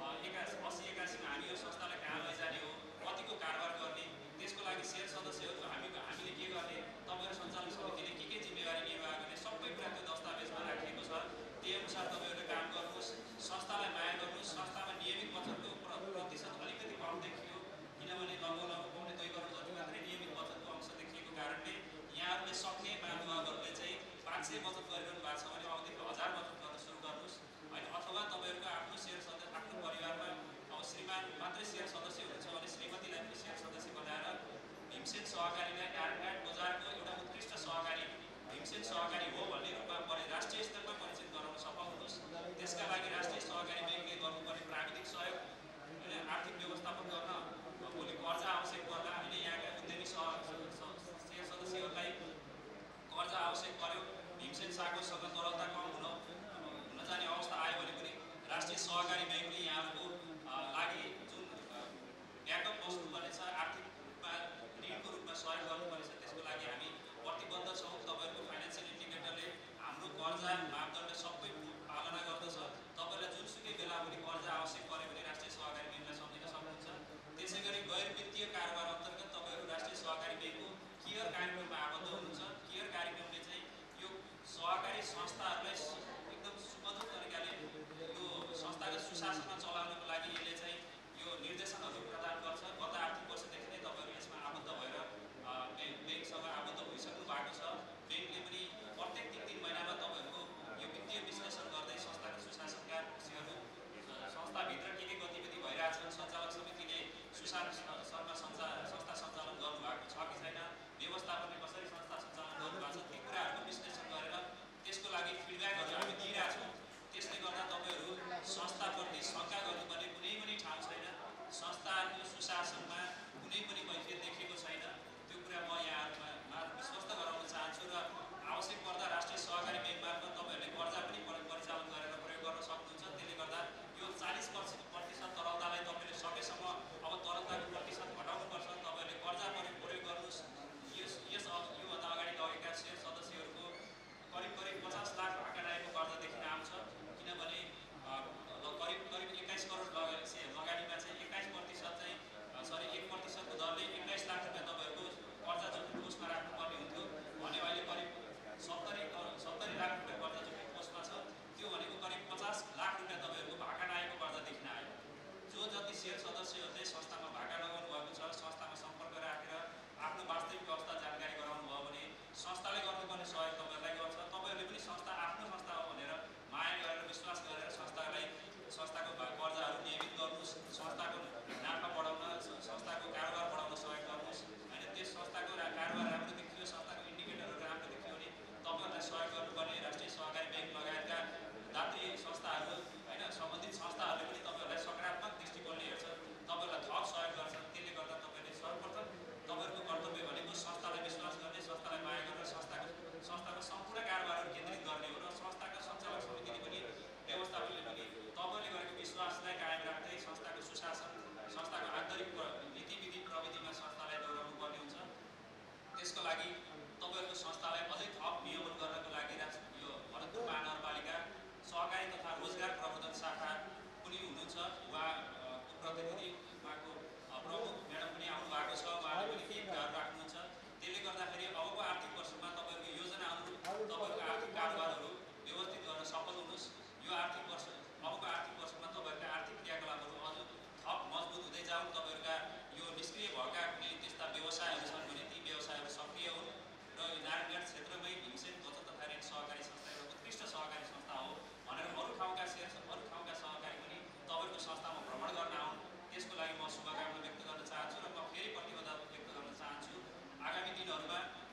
80-81मा हामी यो संस्थालाई कहाँ लैजाने हो, कतिको कारोबार गर्ने, त्यसको लागि सेयर सदस्यहरू हामीले के गर्ने, तपाईँहरू सञ्चालन समितिले के जिम्मेवारी निर्वाह गर्ने, सबै कुरा त्यो दस्तावेजमा राखिएको छ। त्यही अनुसार तपाईँहरूले काम गर्नुहोस्, संस्थालाई माया गर्नुहोस्। संस्थामा नियमित बचतको प्रतिशत अलिकति कम देखियो, किनभने लगभग 2 करोड जति मात्रै नियमित बचतको अंश देखिएको कारणले यहाँहरूले सक्ने महानुभावहरूले चाहिँ 500 बचत गरिरहनु भएको छ भने अबदेखि 1000 बचत गर्न सुरु गर्नुहोस् होइन। अथवा तपाईँहरूको आफ्नो सेयर सदस्य, आफ्नो परिवारमा अब श्रीमान मात्रै सेयर सदस्य हुनुहुन्छ भने श्रीमतीलाई पनि सेयर सदस्य बनाएर भीमसेन सहकारीलाई काठमाडौँ बजारको एउटा उत्कृष्ट सहकारी भीमसेन सहकारी हो भन्ने रूपमा राष्ट्रिय स्तरमा परिचित गराउन सफल हुनुहोस्। त्यसका लागि राष्ट्रिय सहकारी बैंकले गर्नुपर्ने प्राविधिक सहयोग होइन, आर्थिक व्यवस्थापन गर्न भोलि कर्जा आवश्यक पर्दा हामीले यहाँका उद्यमी सेयर सदस्यहरूलाई कर्जा आवश्यक पर्यो, भीमसेन शाखासँग तरलता कम हुन जाने अवस्था आयो भने पनि राष्ट्रिय सहकारी बैंकले यहाँहरूको लागि जुन ब्याकअप बस्नुपर्नेछ, आर्थिक रूपमा ऋणको रूपमा सहयोग गर्नुपर्नेछ, त्यसको लागि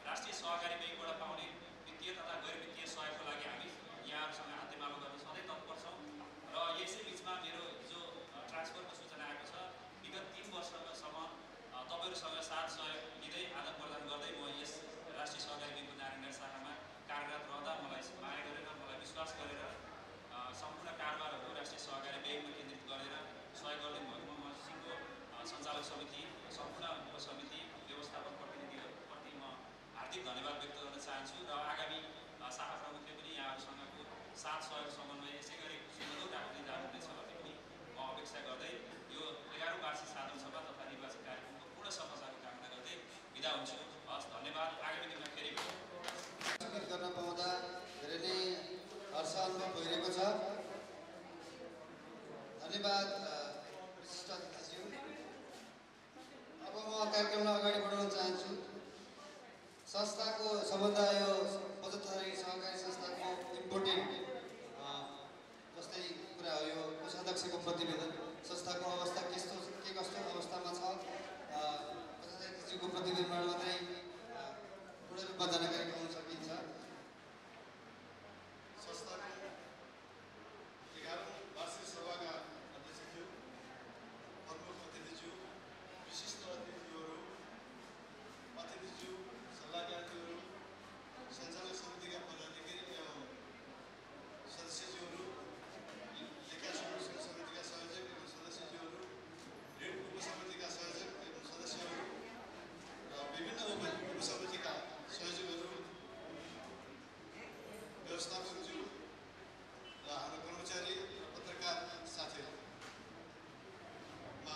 राष्ट्रिय सहकारी बैङ्कबाट पाउने वित्तीय तथा गैर वित्तीय सहयोगको लागि हामी यहाँहरूसँग हातेमालो गर्न सधैँ तत्पर छौँ। र यसै बिचमा मेरो हिजो ट्रान्सफरको सूचना आएको छ। विगत 3 वर्षसम्म तपाईँहरूसँग साथ सहयोग लिँदै आदान प्रदान गर्दै म यस राष्ट्रिय सहकारी बैङ्कको नारायणगढ शाखामा कार्यरत रहँदा मलाई माया गरेर, मलाई विश्वास गरेर सम्पूर्ण कारोबारहरू राष्ट्रिय सहकारी बैङ्कमा केन्द्रित गरेर सहयोग गर्दै भएको मसितको सञ्चालक समिति, सम्पूर्ण उपसमिति, व्यवस्थापन प्रतिनिधिहरूप्रति म हार्दिक धन्यवाद व्यक्त गर्न चाहन्छु। र आगामी शाखा प्रमुखले पनि यहाँहरूसँगको साथ सहयोग समन्वय यसै गरी सुमधुर राख्दै जानुहुनेछ भन्ने पनि म अपेक्षा गर्दै यो 11औं वार्षिक साधारण सभा तथा निर्वाचन कार्यक्रमको पूर्ण सफलताको कामना गर्दै बिदा हुन्छु। हस्, धन्यवाद। आगामी दिनमा फेरि सङ्गीत गर्न पाउँदा धेरै नै हर्ष अनुभव भइरहेको छ। धन्यवाद विशिष्ट अतिथिज्यू। अब म कार्यक्रमलाई अगाडि बढाउन चाहन्छु। संस्थाको सम्बन्ध यो पचहत्तरी सहकारी संस्थाको इम्पोर्टेन्ट जस्तै कुरा हो। यो कोषाध्यक्षको प्रतिवेदन संस्थाको अवस्था के कस्तो अवस्थामा छ कोषाध्यक्षज्यूको प्रतिवेदनबाट मात्रै पूर्ण रूपमा जानकारी पाउन सकिन्छ। संस्थाको 11औं वार्षिक सभाका अध्यक्षज्यू, प्रमुख अतिथिज्यू, विशिष्ट अतिथिहरू, अतिथिज्यू, सल्लाहकारज्यूहरू, सञ्चालक समितिका पदाधिकारी एवं सदस्यज्यूहरू, लेखा समितिका संयोजक एवं सदस्यज्यूहरू, ऋण उपसमितिका संयोजक एवं सदस्यहरू र विभिन्न उपसमितिका संयोजकहरू, व्यवस्थापकज्यू र हाम्रो कर्मचारी र पत्रकार साथीहरूमा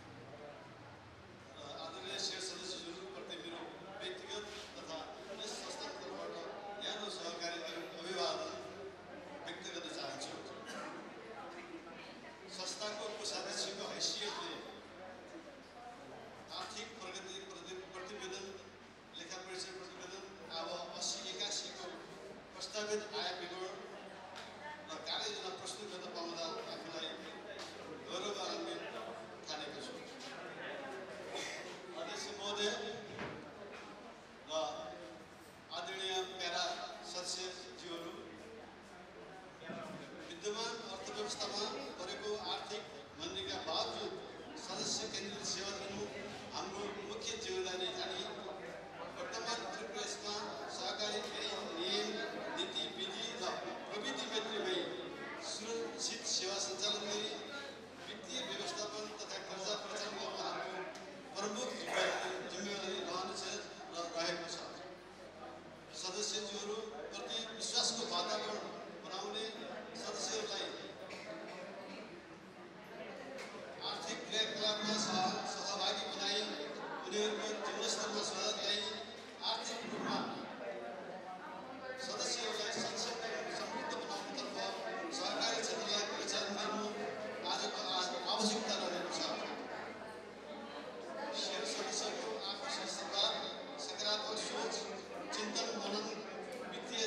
आदरणीय शेयर सदस्यज्यूप्रति मेरो व्यक्तिगत तथा यस संस्थाको तर्फबाट न्यानो सहकारी अभिवादन व्यक्त गर्न चाहन्छु। संस्थाको कोषाध्यक्षको हैसियतले आर्थिक प्रगति प्रतिवेदन, लेखा परीक्षण प्रतिवेदन अब 80-81 को प्रस्तावित आय विवरण र कार्ययोजना प्रस्तुत गर्न पाउँदा आफूलाई गौरवान्वित ठानेको छु। अध्यक्ष महोदय र आदरणीय प्यारा सदस्यज्यूहरू, विद्यमान अर्थव्यवस्थामा परेको आर्थिक मन्दीका बावजुद सदस्य केन्द्रित सेवा दिनु हाम्रो मुख्य जिम्मेदारी जानी वर्तमान परिवेशमा सहकारी नियम, नीति, विधि र प्रविधि मैत्री भई सुरक्षित सेवा सञ्चालन गरी वित्तीय व्यवस्थापन तथा कर्जा परिचालन गर्न हाम्रो प्रमुख जिम्मेवारी रहनेछ र रहेको छ। सदस्यज्यूहरू प्रति विश्वासको वातावरण बनाउने, सदस्यहरूलाई आर्थिक क्रियाकलापमा सहभागी बनाई उनीहरूको जीवनस्तरमा सुधार ल्याई आर्थिक रूपमा सदस्यहरूलाई सक्षम एवं समृद्ध बनाउनुतर्फ सहकारी क्षेत्रलाई परिचालन गर्नु आजको आवश्यकता रहेको छ। शेयर सदस्यको आफू संस्थागत सकारात्मक सोच, चिन्तन, मनन, वित्तीय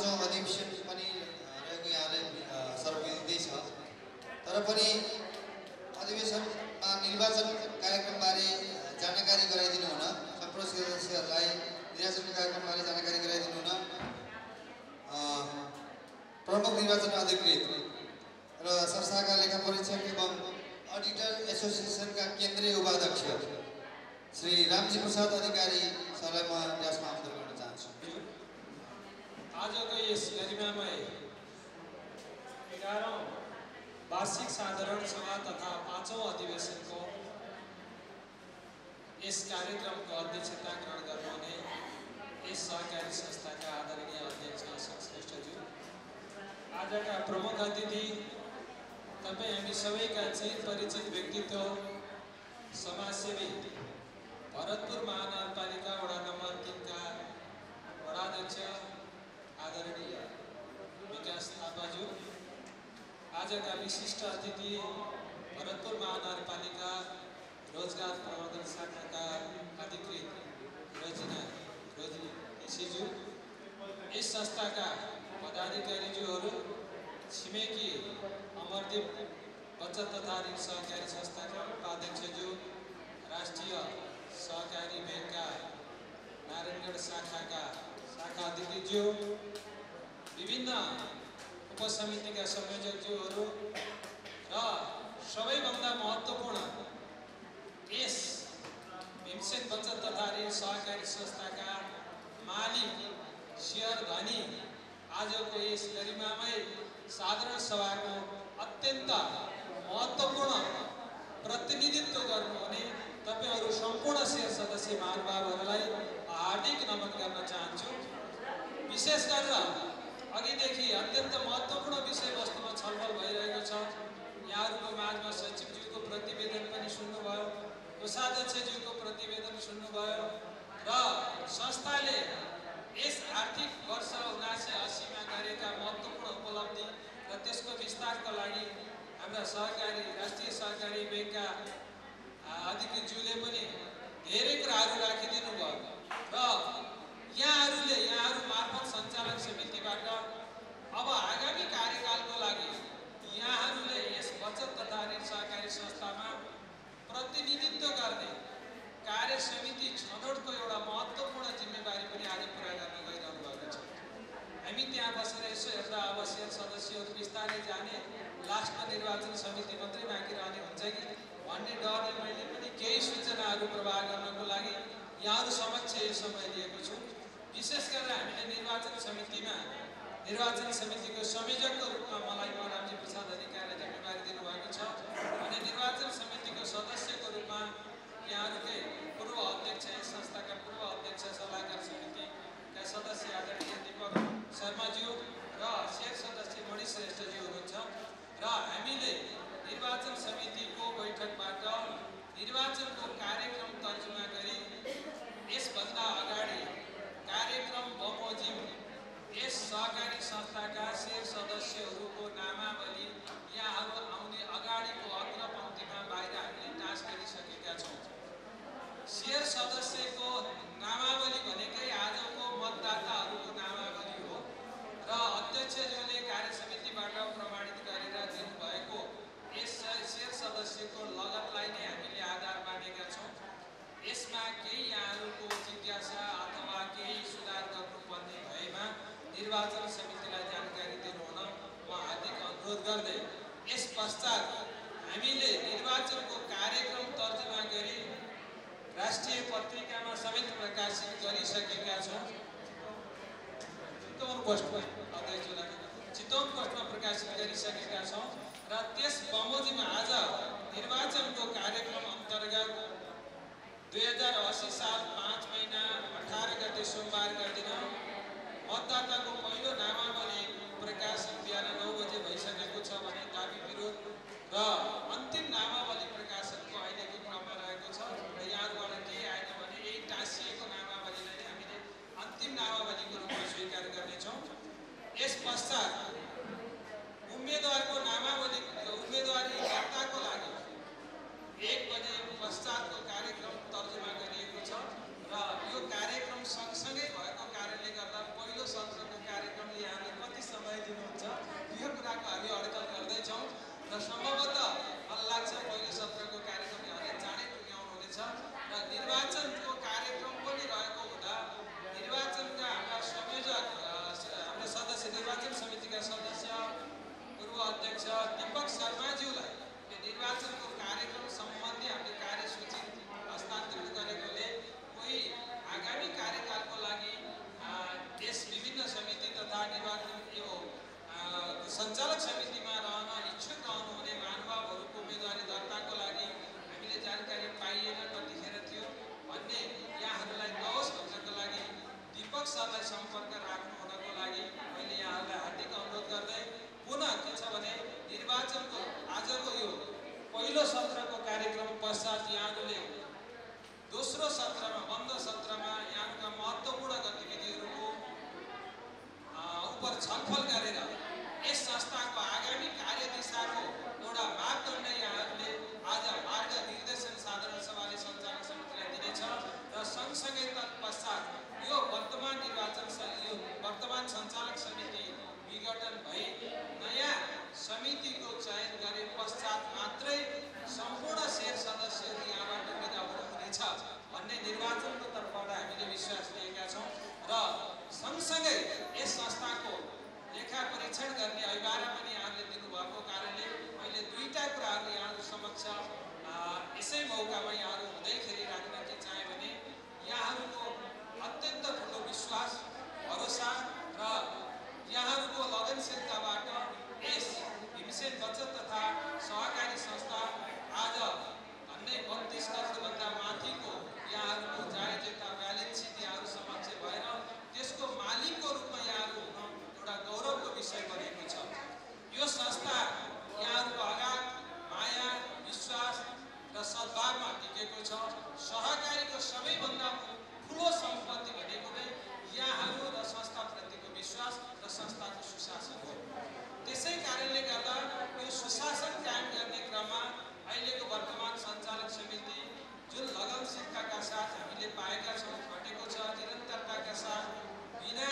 पाँचौँ अधिवेशन पनि रहेको यहाँले सर्वविदितै छ। तर पनि अधिवेशनमा निर्वाचन कार्यक्रमबारे जानकारी गराइदिनु हुन, सम्पूर्ण सदस्यहरूलाई निर्वाचन कार्यक्रमबारे जानकारी गराइदिनु हुन प्रमुख निर्वाचन अधिकृत र संस्थाका लेखा परीक्षक एवं अडिटर एसोसिएसनका केन्द्रीय उपाध्यक्ष श्री रामजी प्रसाद अधिकारी सरलाई म यसमा आमन्त्रण गर्न चाहन्छु। आजको यस गरिमामय 11औं वार्षिक साधारण सभा तथा 5औं अधिवेशनको यस कार्यक्रमको अध्यक्षता ग्रहण गर्नुहुने यस सहकारी संस्थाका आदरणीय अध्यक्ष अशोक श्रेष्ठज्यू, आजका प्रमुख अतिथि तपाईँ हामी सबैका चिर परिचित व्यक्तित्व समाजसेवी भरतपुर महानगरपालिका वडा नम्बर 3 का वडाध्यक्ष आदरणीय विकास थापाज्यू, आजका विशिष्ट अतिथि भरतपुर महानगरपालिका रोजगार प्रवर्धन शाखाका अधिकृत रोजिनी केसीज्यू, यस संस्थाका पदाधिकारीज्यूहरू, छिमेकी अमरदीप बचत तथा ऋण सहकारी संस्थाका उपाध्यक्षज्यू, राष्ट्रिय सहकारी बैंकका नारायणगढ शाखा अधिकृतज्यू, विभिन्न उपसमितिका संयोजकज्यूहरू र सबैभन्दा महत्त्वपूर्ण यस भीमसेन बचत तथा ऋण सहकारी संस्थाका मालिक शेयर धनी, आजको यस गरिमामय साधारण सभाको अत्यन्त महत्त्वपूर्ण प्रतिनिधित्व गर्नुहुने तपाईहरू सम्पूर्ण शेयर सदस्य महानुभावहरूलाई हार्दिक नमन गर्न चाहन्छु। विशेष गरेर अघिदेखि अत्यन्त महत्त्वपूर्ण विषयवस्तुमा छलफल भइरहेको छ। यहाँहरूको माझमा सचिवज्यूको प्रतिवेदन पनि सुन्नुभयो, कोषाध्यक्षज्यूको प्रतिवेदन सुन्नुभयो र संस्थाले यस आर्थिक वर्ष 1980मा गरेका महत्त्वपूर्ण उपलब्धि र त्यसको विस्तारका लागि हाम्रा सहकारी राष्ट्रिय सहकारी बैंकका अधिकृतज्यूले पनि धेरै कुराहरू राखिदिनु भयो र यहाँहरू मार्फत सञ्चालक समितिबाट अब आगामी कार्यकालको लागि यहाँहरूले यस बचत तथा ऋण सहकारी संस्थामा प्रतिनिधित्व गर्ने कार्य समिति छनौटको एउटा महत्त्वपूर्ण जिम्मेवारी पनि आज पुरा गर्न गइरहनु भएको छ। हामी त्यहाँ बसेर यसो हेर्दा अब शेयर सदस्यहरू बिस्तारै जाने, लास्टमा निर्वाचन समिति मात्रै बाँकी रहने हुन्छ कि भन्ने डरले मैले पनि केही सूचनाहरू प्रवाह गर्नको लागि यहाँहरू समक्ष यो समय दिएको छु। विशेष गरेर हामीले निर्वाचन समितिको संयोजकको रूपमा मलाई रामजी प्रसाद अधिकारीले जिम्मेवारी दिनुभएको छ भने निर्वाचन समितिको सदस्यको रूपमा यहाँहरूकै पूर्व अध्यक्ष, यस संस्थाका पूर्व अध्यक्ष, सल्लाहकार समितिका सदस्य आदरणीय दीपक शर्माज्यू र शेयर सदस्य मणि श्रेष्ठज्यू हुनुहुन्छ र हामीले निर्वाचन समितिको बैठकबाट निर्वाचनको कार्यक्रम तर्जुमा गरी यसभन्दा अगाडि कार्यक्रम बमोजिम यस सहकारी संस्थाका शेयर सदस्यहरूको नामावली यहाँहरू आउने अगाडिको अग्रपङ्क्तिमा बाहिर हामीले टाँस गरिसकेका छौँ। शेयर सदस्यको नामावली भनेकै आजको मतदाताहरूको नामावली हो र अध्यक्षज्यूले कार्यसमितिबाट प्रमाणित गरेर दिनुभएको यस शेयर सदस्यको लगतलाई नै हामीले आधार मानेका छौँ। यसमा केही यहाँहरूको जिज्ञासा अथवा केही सुधार गर्नुपर्ने भएमा निर्वाचन समितिलाई जानकारी दिनुहुन म हार्दिक अनुरोध गर्दै यस पश्चात हामीले निर्वाचनको कार्यक्रम तर्जुमा गरी राष्ट्रिय पत्रिकामा समेत प्रकाशित गरिसकेका छौँ। चितवन पोस्टमा प्रकाशित गरिसकेका छौँ र त्यस बमोजिम आज निर्वाचनको कार्यक्रम अन्तर्गत 2080 साल 5 महिना 18 गते सोमबारका दिन मतदाताको पहिलो नामावली प्रकाशन बिहान 9 बजे भइसकेको छ भने दाबी विरोध र अन्तिम नामावली प्रकाशनको अहिलेको क्रममा रहेको छ र यहाँबाट केही आएन भने यही टाँसिएको नामावलीलाई हामीले अन्तिम नामावलीको रूपमा स्वीकार गर्नेछौँ। यस पश्चात उम्मेदवारी दर्ताको लागि 1 बजे पश्चातको कार्यक्रम तर्जुमा गरिएको छ र यो कार्यक्रम सँगसँगै भएको कारणले गर्दा पहिलो संसदको कार्य समितिका सदस्य पूर्व अध्यक्ष दीपक शर्माज्यूलाई यो निर्वाचनको कार्यक्रम सम्बन्धी हामीले कार्यसूची हस्तान्तरण गरेकोले कोही आगामी कार्यकालको लागि यस विभिन्न समिति तथा निर्वाचन यो सञ्चालक समितिमा रहन इच्छुक रहनुहुने महानुभावहरूको उम्मेदवारी दर्ताको लागि हामीले जानकारी पाइएन कतिखेर थियो भन्ने यहाँहरूलाई नहोस् भन्नको लागि दीपक सरलाई सम्पर्क राख्नु हुनको लागि मैले यहाँहरूलाई हार्दिक अनुरोध गर्दै पुनः के छ भने निर्वाचनको आजको यो पहिलो सत्रको कार्यक्रम पश्चात यहाँहरूले दोस्रो सत्रमा बन्द सत्रमा यहाँका महत्त्वपूर्ण गतिविधिहरूको उप छलफल गरेर यस संस्थाको आगामी कार्यदिशाको एउटा मापदण्ड यहाँहरूले आज मार्ग निर्देशन साधारण सभाले सञ्चालक समितिलाई दिनेछ र सँगसँगै तत्पश्चात यो वर्तमान निर्वाचन यो वर्तमान सञ्चालक समिति विघटन भई नयाँ समितिको चयन गरे पश्चात मात्रै सम्पूर्ण शेर सदस्यहरू यहाँबाट विदा हुनुहुनेछ भन्ने निर्वाचनको तर्फबाट हामीले विश्वास लिएका छौँ र सँगसँगै यस संस्थाको लेखा परीक्षण गर्ने अभिभार पनि यहाँले दिनुभएको कारणले मैले दुईटा कुराहरू यहाँहरू समक्ष यसै मौकामा यहाँहरू हुँदैखेरि राख्न के चाहे भने यहाँहरूको अत्यन्त ठुलो विश्वास भरोसा र यहाँहरूको लगनशीलताबाट यस भीमसेन बचत तथा सहकारी संस्था आज अन्य 32 करोडभन्दा माथिको यहाँहरूको जायजता ब्यालेन्स सिट यहाँहरू समक्ष भएर त्यसको मालिकको रूपमा यहाँहरू हुन एउटा गौरवको विषय बनेको छ। यो संस्था यहाँहरूको अगाध माया विश्वास र सद्भावमा टिकेको छ। सहकारीको सबैभन्दा ठुलो सम्पत्ति भनेको नै यहाँहरू र संस्थाप्रतिको विश्वास र संस्थाको सुशासन हो। त्यसै कारणले गर्दा यो सुशासन कायम गर्ने क्रममा अहिलेको वर्तमान सञ्चालक समिति जुन लगनशीलताका साथ हामीले पाएका छौँ घटेको छ, निरन्तरताका साथ बिना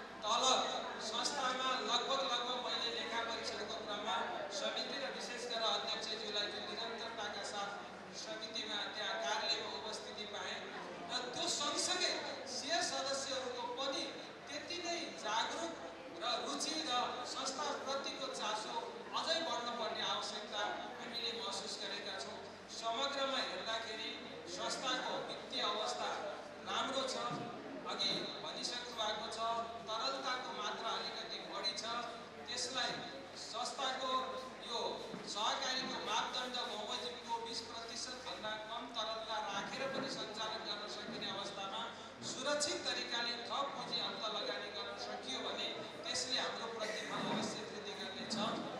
तलब संस्थामा लगभग मैले लेखा परीक्षणको क्रममा समिति र विशेष गरेर अध्यक्षज्यूलाई जुन निरन्तरताका साथ समितिमा त्यहाँ कार्यालयमा उपस्थिति पाएँ र त्यो सँगसँगै शेयर सदस्यहरूको पनि त्यति नै जागरुक र रुचि र संस्थाप्रतिको चासो अझै बढ्नुपर्ने आवश्यकता हामीले महसुस गरेका छौँ। समग्रमा हेर्दाखेरि संस्थाको वित्तीय अवस्था राम्रो छ, अघि भनिसक्नु भएको छ, तरलताको मात्रा अलिकति बढी छ। त्यसलाई संस्थाको यो सहकारीको मापदण्ड बमोजिमको 20% भन्दा कम तरलता राखेर पनि सञ्चालन गर्न सकिने अवस्थामा सुरक्षित तरिकाले थप पुँजी अन्त लगानी गर्न सकियो भने त्यसले हाम्रो प्रतिफल अवश्य वृद्धि गर्नेछ।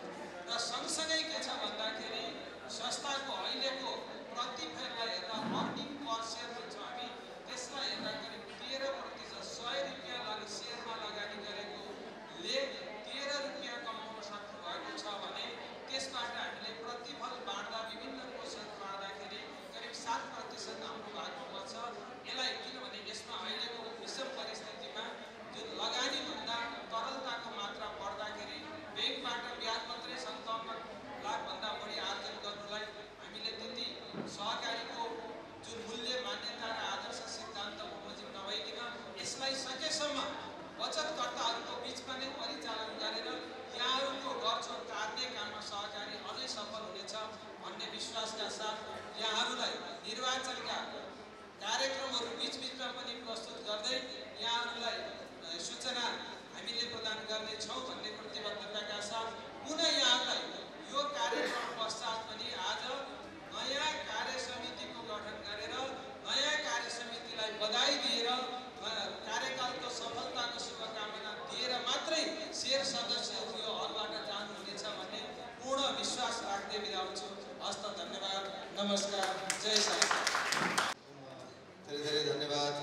र सँगसँगै के छ भन्दाखेरि संस्थाको अहिलेको प्रतिफललाई हेर्दा अर्निङ पर सेयर भन्छ हामी, त्यसलाई हेर्दा करिब 13% 100 रुपियाँ सेयरमा लगानी गरेकोले 13 रुपियाँ कमाउन सक्नु भएको छ भने त्यसबाट हामीले प्रतिफल बाँड्दा विभिन्न कोषहरू बाँड्दाखेरि करिब 7% हाम्रो भागमा बच्छ। यसलाई किनभने यसमा अहिलेको विषम परिस्थितिमा जुन लगानीभन्दा तरलताको मात्रा बढ्दाखेरि ब्याङ्कबाट ब्याज मात्रै 57 लाखभन्दा बढी आर्जन गर्नुलाई हामीले त्यति सहकारीको जुन मूल्य मान्यता र आदर्श सिद्धान्त बमोजिम नभइकन यसलाई सकेसम्म बचतकर्ताहरूको बिचमा नै परिचालन गरेर यहाँहरूको गर्छौँ कार्ने काममा सहकारी अझै सफल हुनेछ भन्ने विश्वासका साथ यहाँहरूलाई निर्वाचनका कार्यक्रमहरू बिचबिचमा पनि प्रस्तुत गर्दै यहाँहरूलाई सूचना हामीले प्रदान गर्नेछौँ भन्ने प्रतिबद्धताका साथ पुनः यहाँलाई यो कार्यक्रम पश्चात पनि आज नयाँ कार्य समितिको गठन गरेर नयाँ कार्य समितिलाई बधाई दिएर कार्यकालको सफलताको शुभकामना दिएर मात्रै शेर सदस्यहरू यो हलबाट जानुहुनेछ भन्ने पूर्ण विश्वास राख्दै बिदा हुन्छु। हस्त धन्यवाद, नमस्कार, जय साई। धेरै धेरै धन्यवाद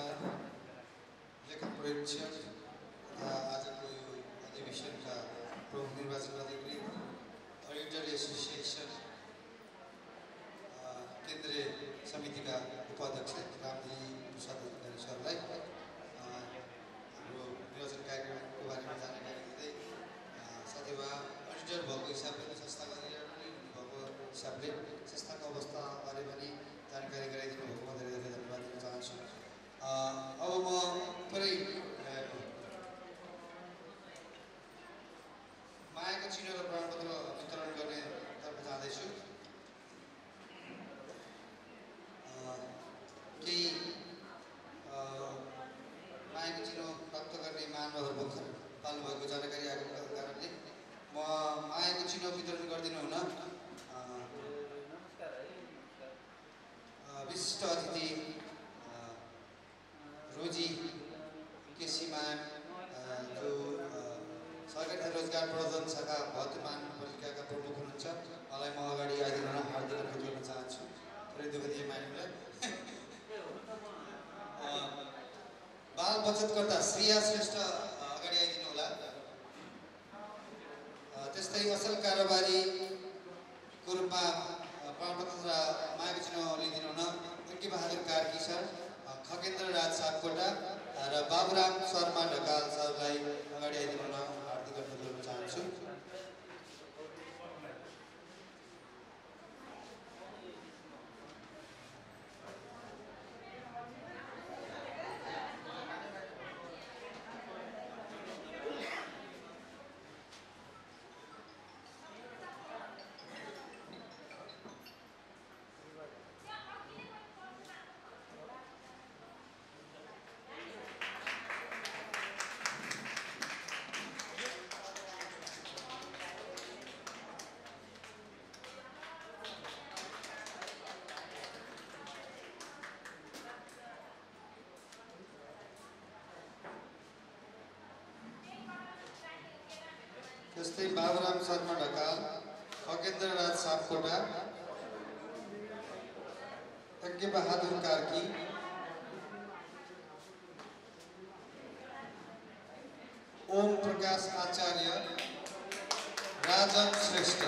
लेखा परीक्षक तथा आजको यो अधिवेशनका प्रमुख निर्वाचन अधिकारी अडिटर एसोसिएसन केन्द्रीय समितिका उपाध्यक्ष रामजी प्रसाद अधिकारी सरलाई हाम्रो निर्वाचन कार्यक्रमको बारेमा जानकारी दिँदै साथै उहाँ अडिटर भएको हिसाबले संस्थाको अधिकार पनि भएको हिसाबले संस्थाको अवस्थाबारे पनि जानकारी गराइदिनु भएकोमा धेरै धेरै धन्यवाद दिन चाहन्छु। अब म पुरै चिनो र प्रमाणपत्र वितरण गर्नेतर्फ जाँदैछु। केही मायाको चिनो प्राप्त गर्ने महानुभावहरू भर्खर पाल्नुभएको जानकारी आएको कारणले म मायाको चिनो वितरण गरिदिनु हुन विशिष्ट अतिथि रोजी केसी म्याम जो सरकारी तथा रोजगार प्रवर्धन शाखा भरतपुर महानगरपालिकाका प्रमुख हुनुहुन्छ, उहाँलाई म अगाडि आइदिनु हुन हार्दिक अनुरोध गर्न चाहन्छु। थोरै दुःख दिए म्याडमलाई। बाल बचतकर्ता श्रेया श्रेष्ठ अगाडि आइदिनु होला। त्यस्तै असल कारोबारीको रूपमा प्रमाणपत्र र मायाको चिनो लिइदिनु हुन उनकी बहादुर कार्की सर, खगेन्द्र राज सापकोटा र बाबुराम शर्मा ढकाल सरलाई अगाडि आइदिनु हुन हार्दिक अनुरोध गर्न चाहन्छु। त्यस्तै बाबुराम शर्मा ढकाल, खगेन्द्र राज सापकोटा, यज्ञ बहादुर कार्की, ओम प्रकाश आचार्य, राजन श्रेष्ठ,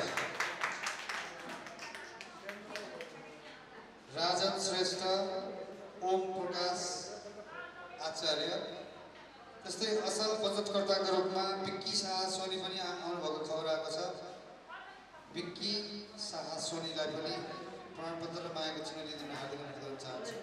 ओम प्रकाश आचार्य। त्यस्तै असल बचतकर्ताको रूपमा विक्की शाह सोनी पनि आउनुभएको खबर आएको छ। विक्की शाह सोनीलाई पनि प्रमाणपत्र र मायाको चिनो लिइदिन हार्दिक अनुरोध गर्न चाहन्छु।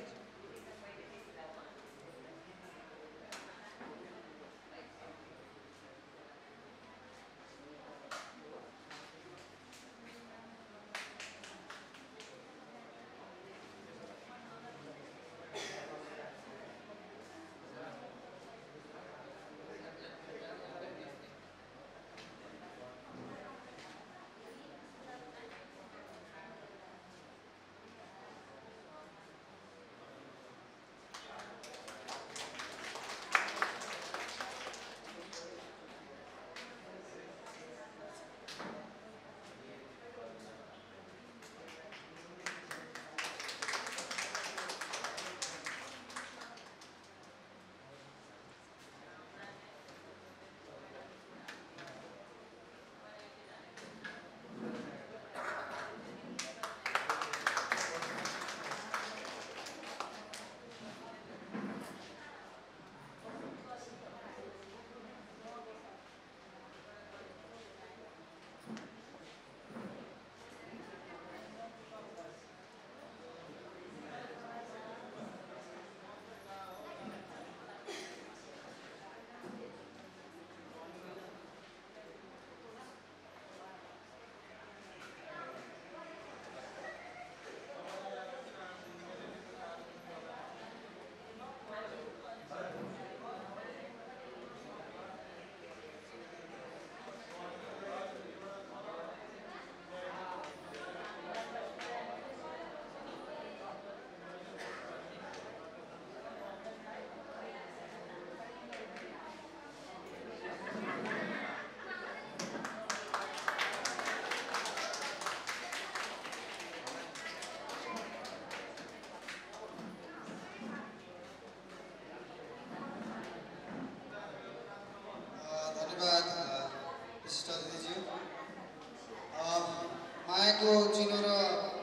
मायाको चिनो र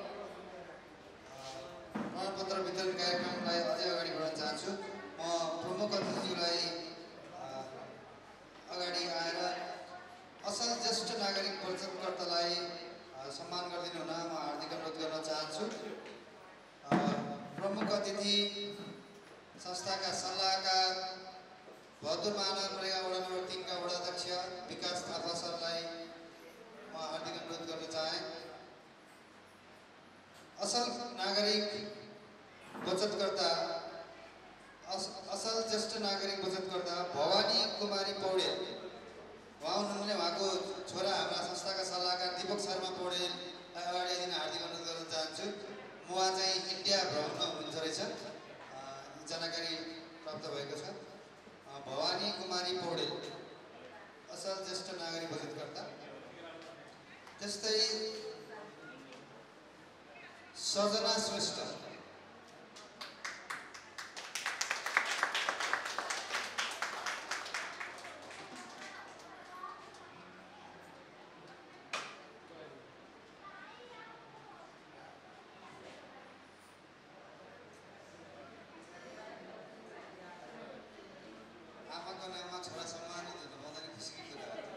प्रमाणपत्र वितरण कार्यक्रमलाई अझै अगाडि बढाउन चाहन्छु। म प्रमुख अतिथिज्यूलाई अगाडि आएर असल ज्येष्ठ नागरिक बचतकर्तालाई सम्मान गरिदिनु हुन म हार्दिक अनुरोध गर्न चाहन्छु। प्रमुख अतिथि संस्थाका सल्लाहकार भरतपुर महानगरपालिका वडा नम्बर 3 का वडाध्यक्ष विकास थापा सरलाई नागरिक बचतकर्ता असल ज्येष्ठ नागरिक बचतकर्ता भवानी कुमारी पौडेल उहाँ हुनुहुन्थ्यो। उहाँको छोरा हाम्रा संस्थाका सल्लाहकार दीपक शर्मा पौडेललाई अगाडि दिन हार्दिक अनुरोध गर्न चाहन्छु। उहाँ चाहिँ इन्डिया भ्रमणमा हुनुहुन्छ रहेछ, जानकारी प्राप्त भएको छ। भवानी कुमारी पौडेल असल ज्येष्ठ नागरिक बचतकर्ता। त्यस्तै सजना श्रेष्ठ आमाको नाममा छोरा सम्मानित हुनु मलाई खुसीको कुरा हो।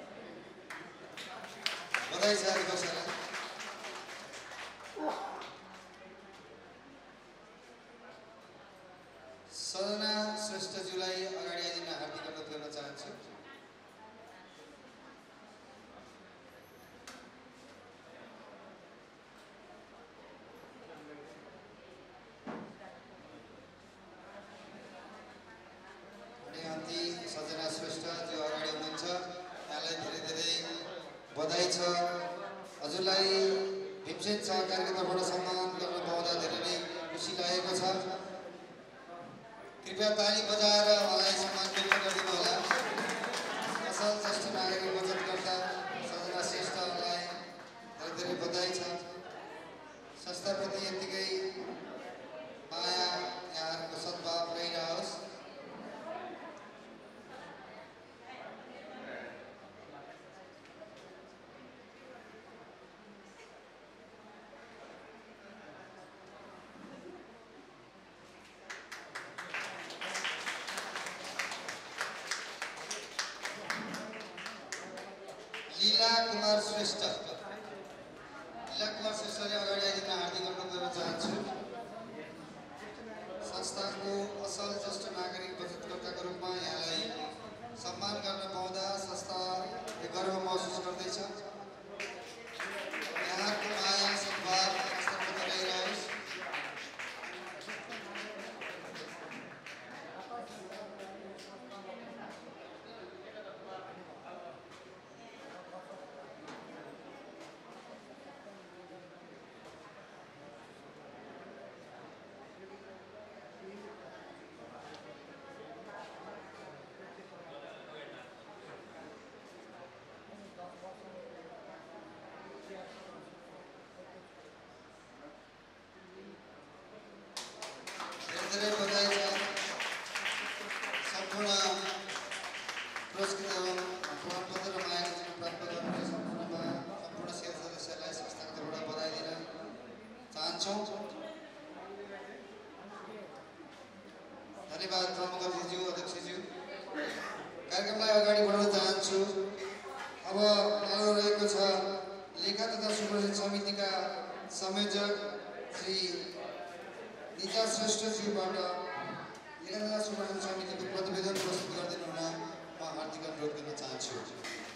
बधाई छ कसैलाई। सजना श्रेष्ठज्यूलाई अगाडि आइदिन हार्दिक अनुरोध गर्न चाहन्छु। अनि सजना श्रेष्ठज्यू अगाडि हुनुहुन्छ, यहाँलाई धेरै धेरै बधाई छ। हजुरलाई भीमसेन सहकारीको तर्फबाट सम्मान गर्न पाउँदा धेरै नै खुसी लागेको छ। कृपया ताली बजाएर उहाँलाई सम्मान व्यक्त गरिदिनु होला। असल ज्येष्ठ नागरिक बचतकर्ता सजना श्रेष्ठलाई धेरै धेरै बधाई छ। संस्थाप्रति यत्तिकै माया, यहाँहरूको सद्भाव रहिरहोस्। लीला कुमार श्रेष्ठले अगाडि आइदिन हार्दिक अनुरोध गर्न चाहन्छु। संस्थाको असल ज्येष्ठ नागरिक बचतकर्ताको रूपमा यहाँलाई सम्मान गर्न पाउँदा संस्थाले गर्व महसुस गर्दैछ। यहाँको माया सद्भाव संस्थाप्रति रहिरहोस्। धेरै बधाई छ। सम्पूर्ण पुरस्कृत एवं प्रमाणपत्र र माया चिह्न प्राप्त गर्ने सम्पूर्ण सेवा सदस्यहरूलाई संस्थाको तर्फबाट बधाई दिन चाहन्छौँ। धन्यवाद प्रमुख अतिथिज्यू, अध्यक्षज्यू। कार्यक्रमलाई अगाडि बढाउन चाहन्छु। अब हाम्रो रहेको छ लेखा तथा सुप्रसिद्ध समितिका संयोजक श्री निजा श्रेष्ठज्यूबाट लेखा तथा सुप्रसिद्ध समितिको प्रतिवेदन प्रस्तुत गरिदिनु हुन म हार्दिक अनुरोध गर्न चाहन्छु।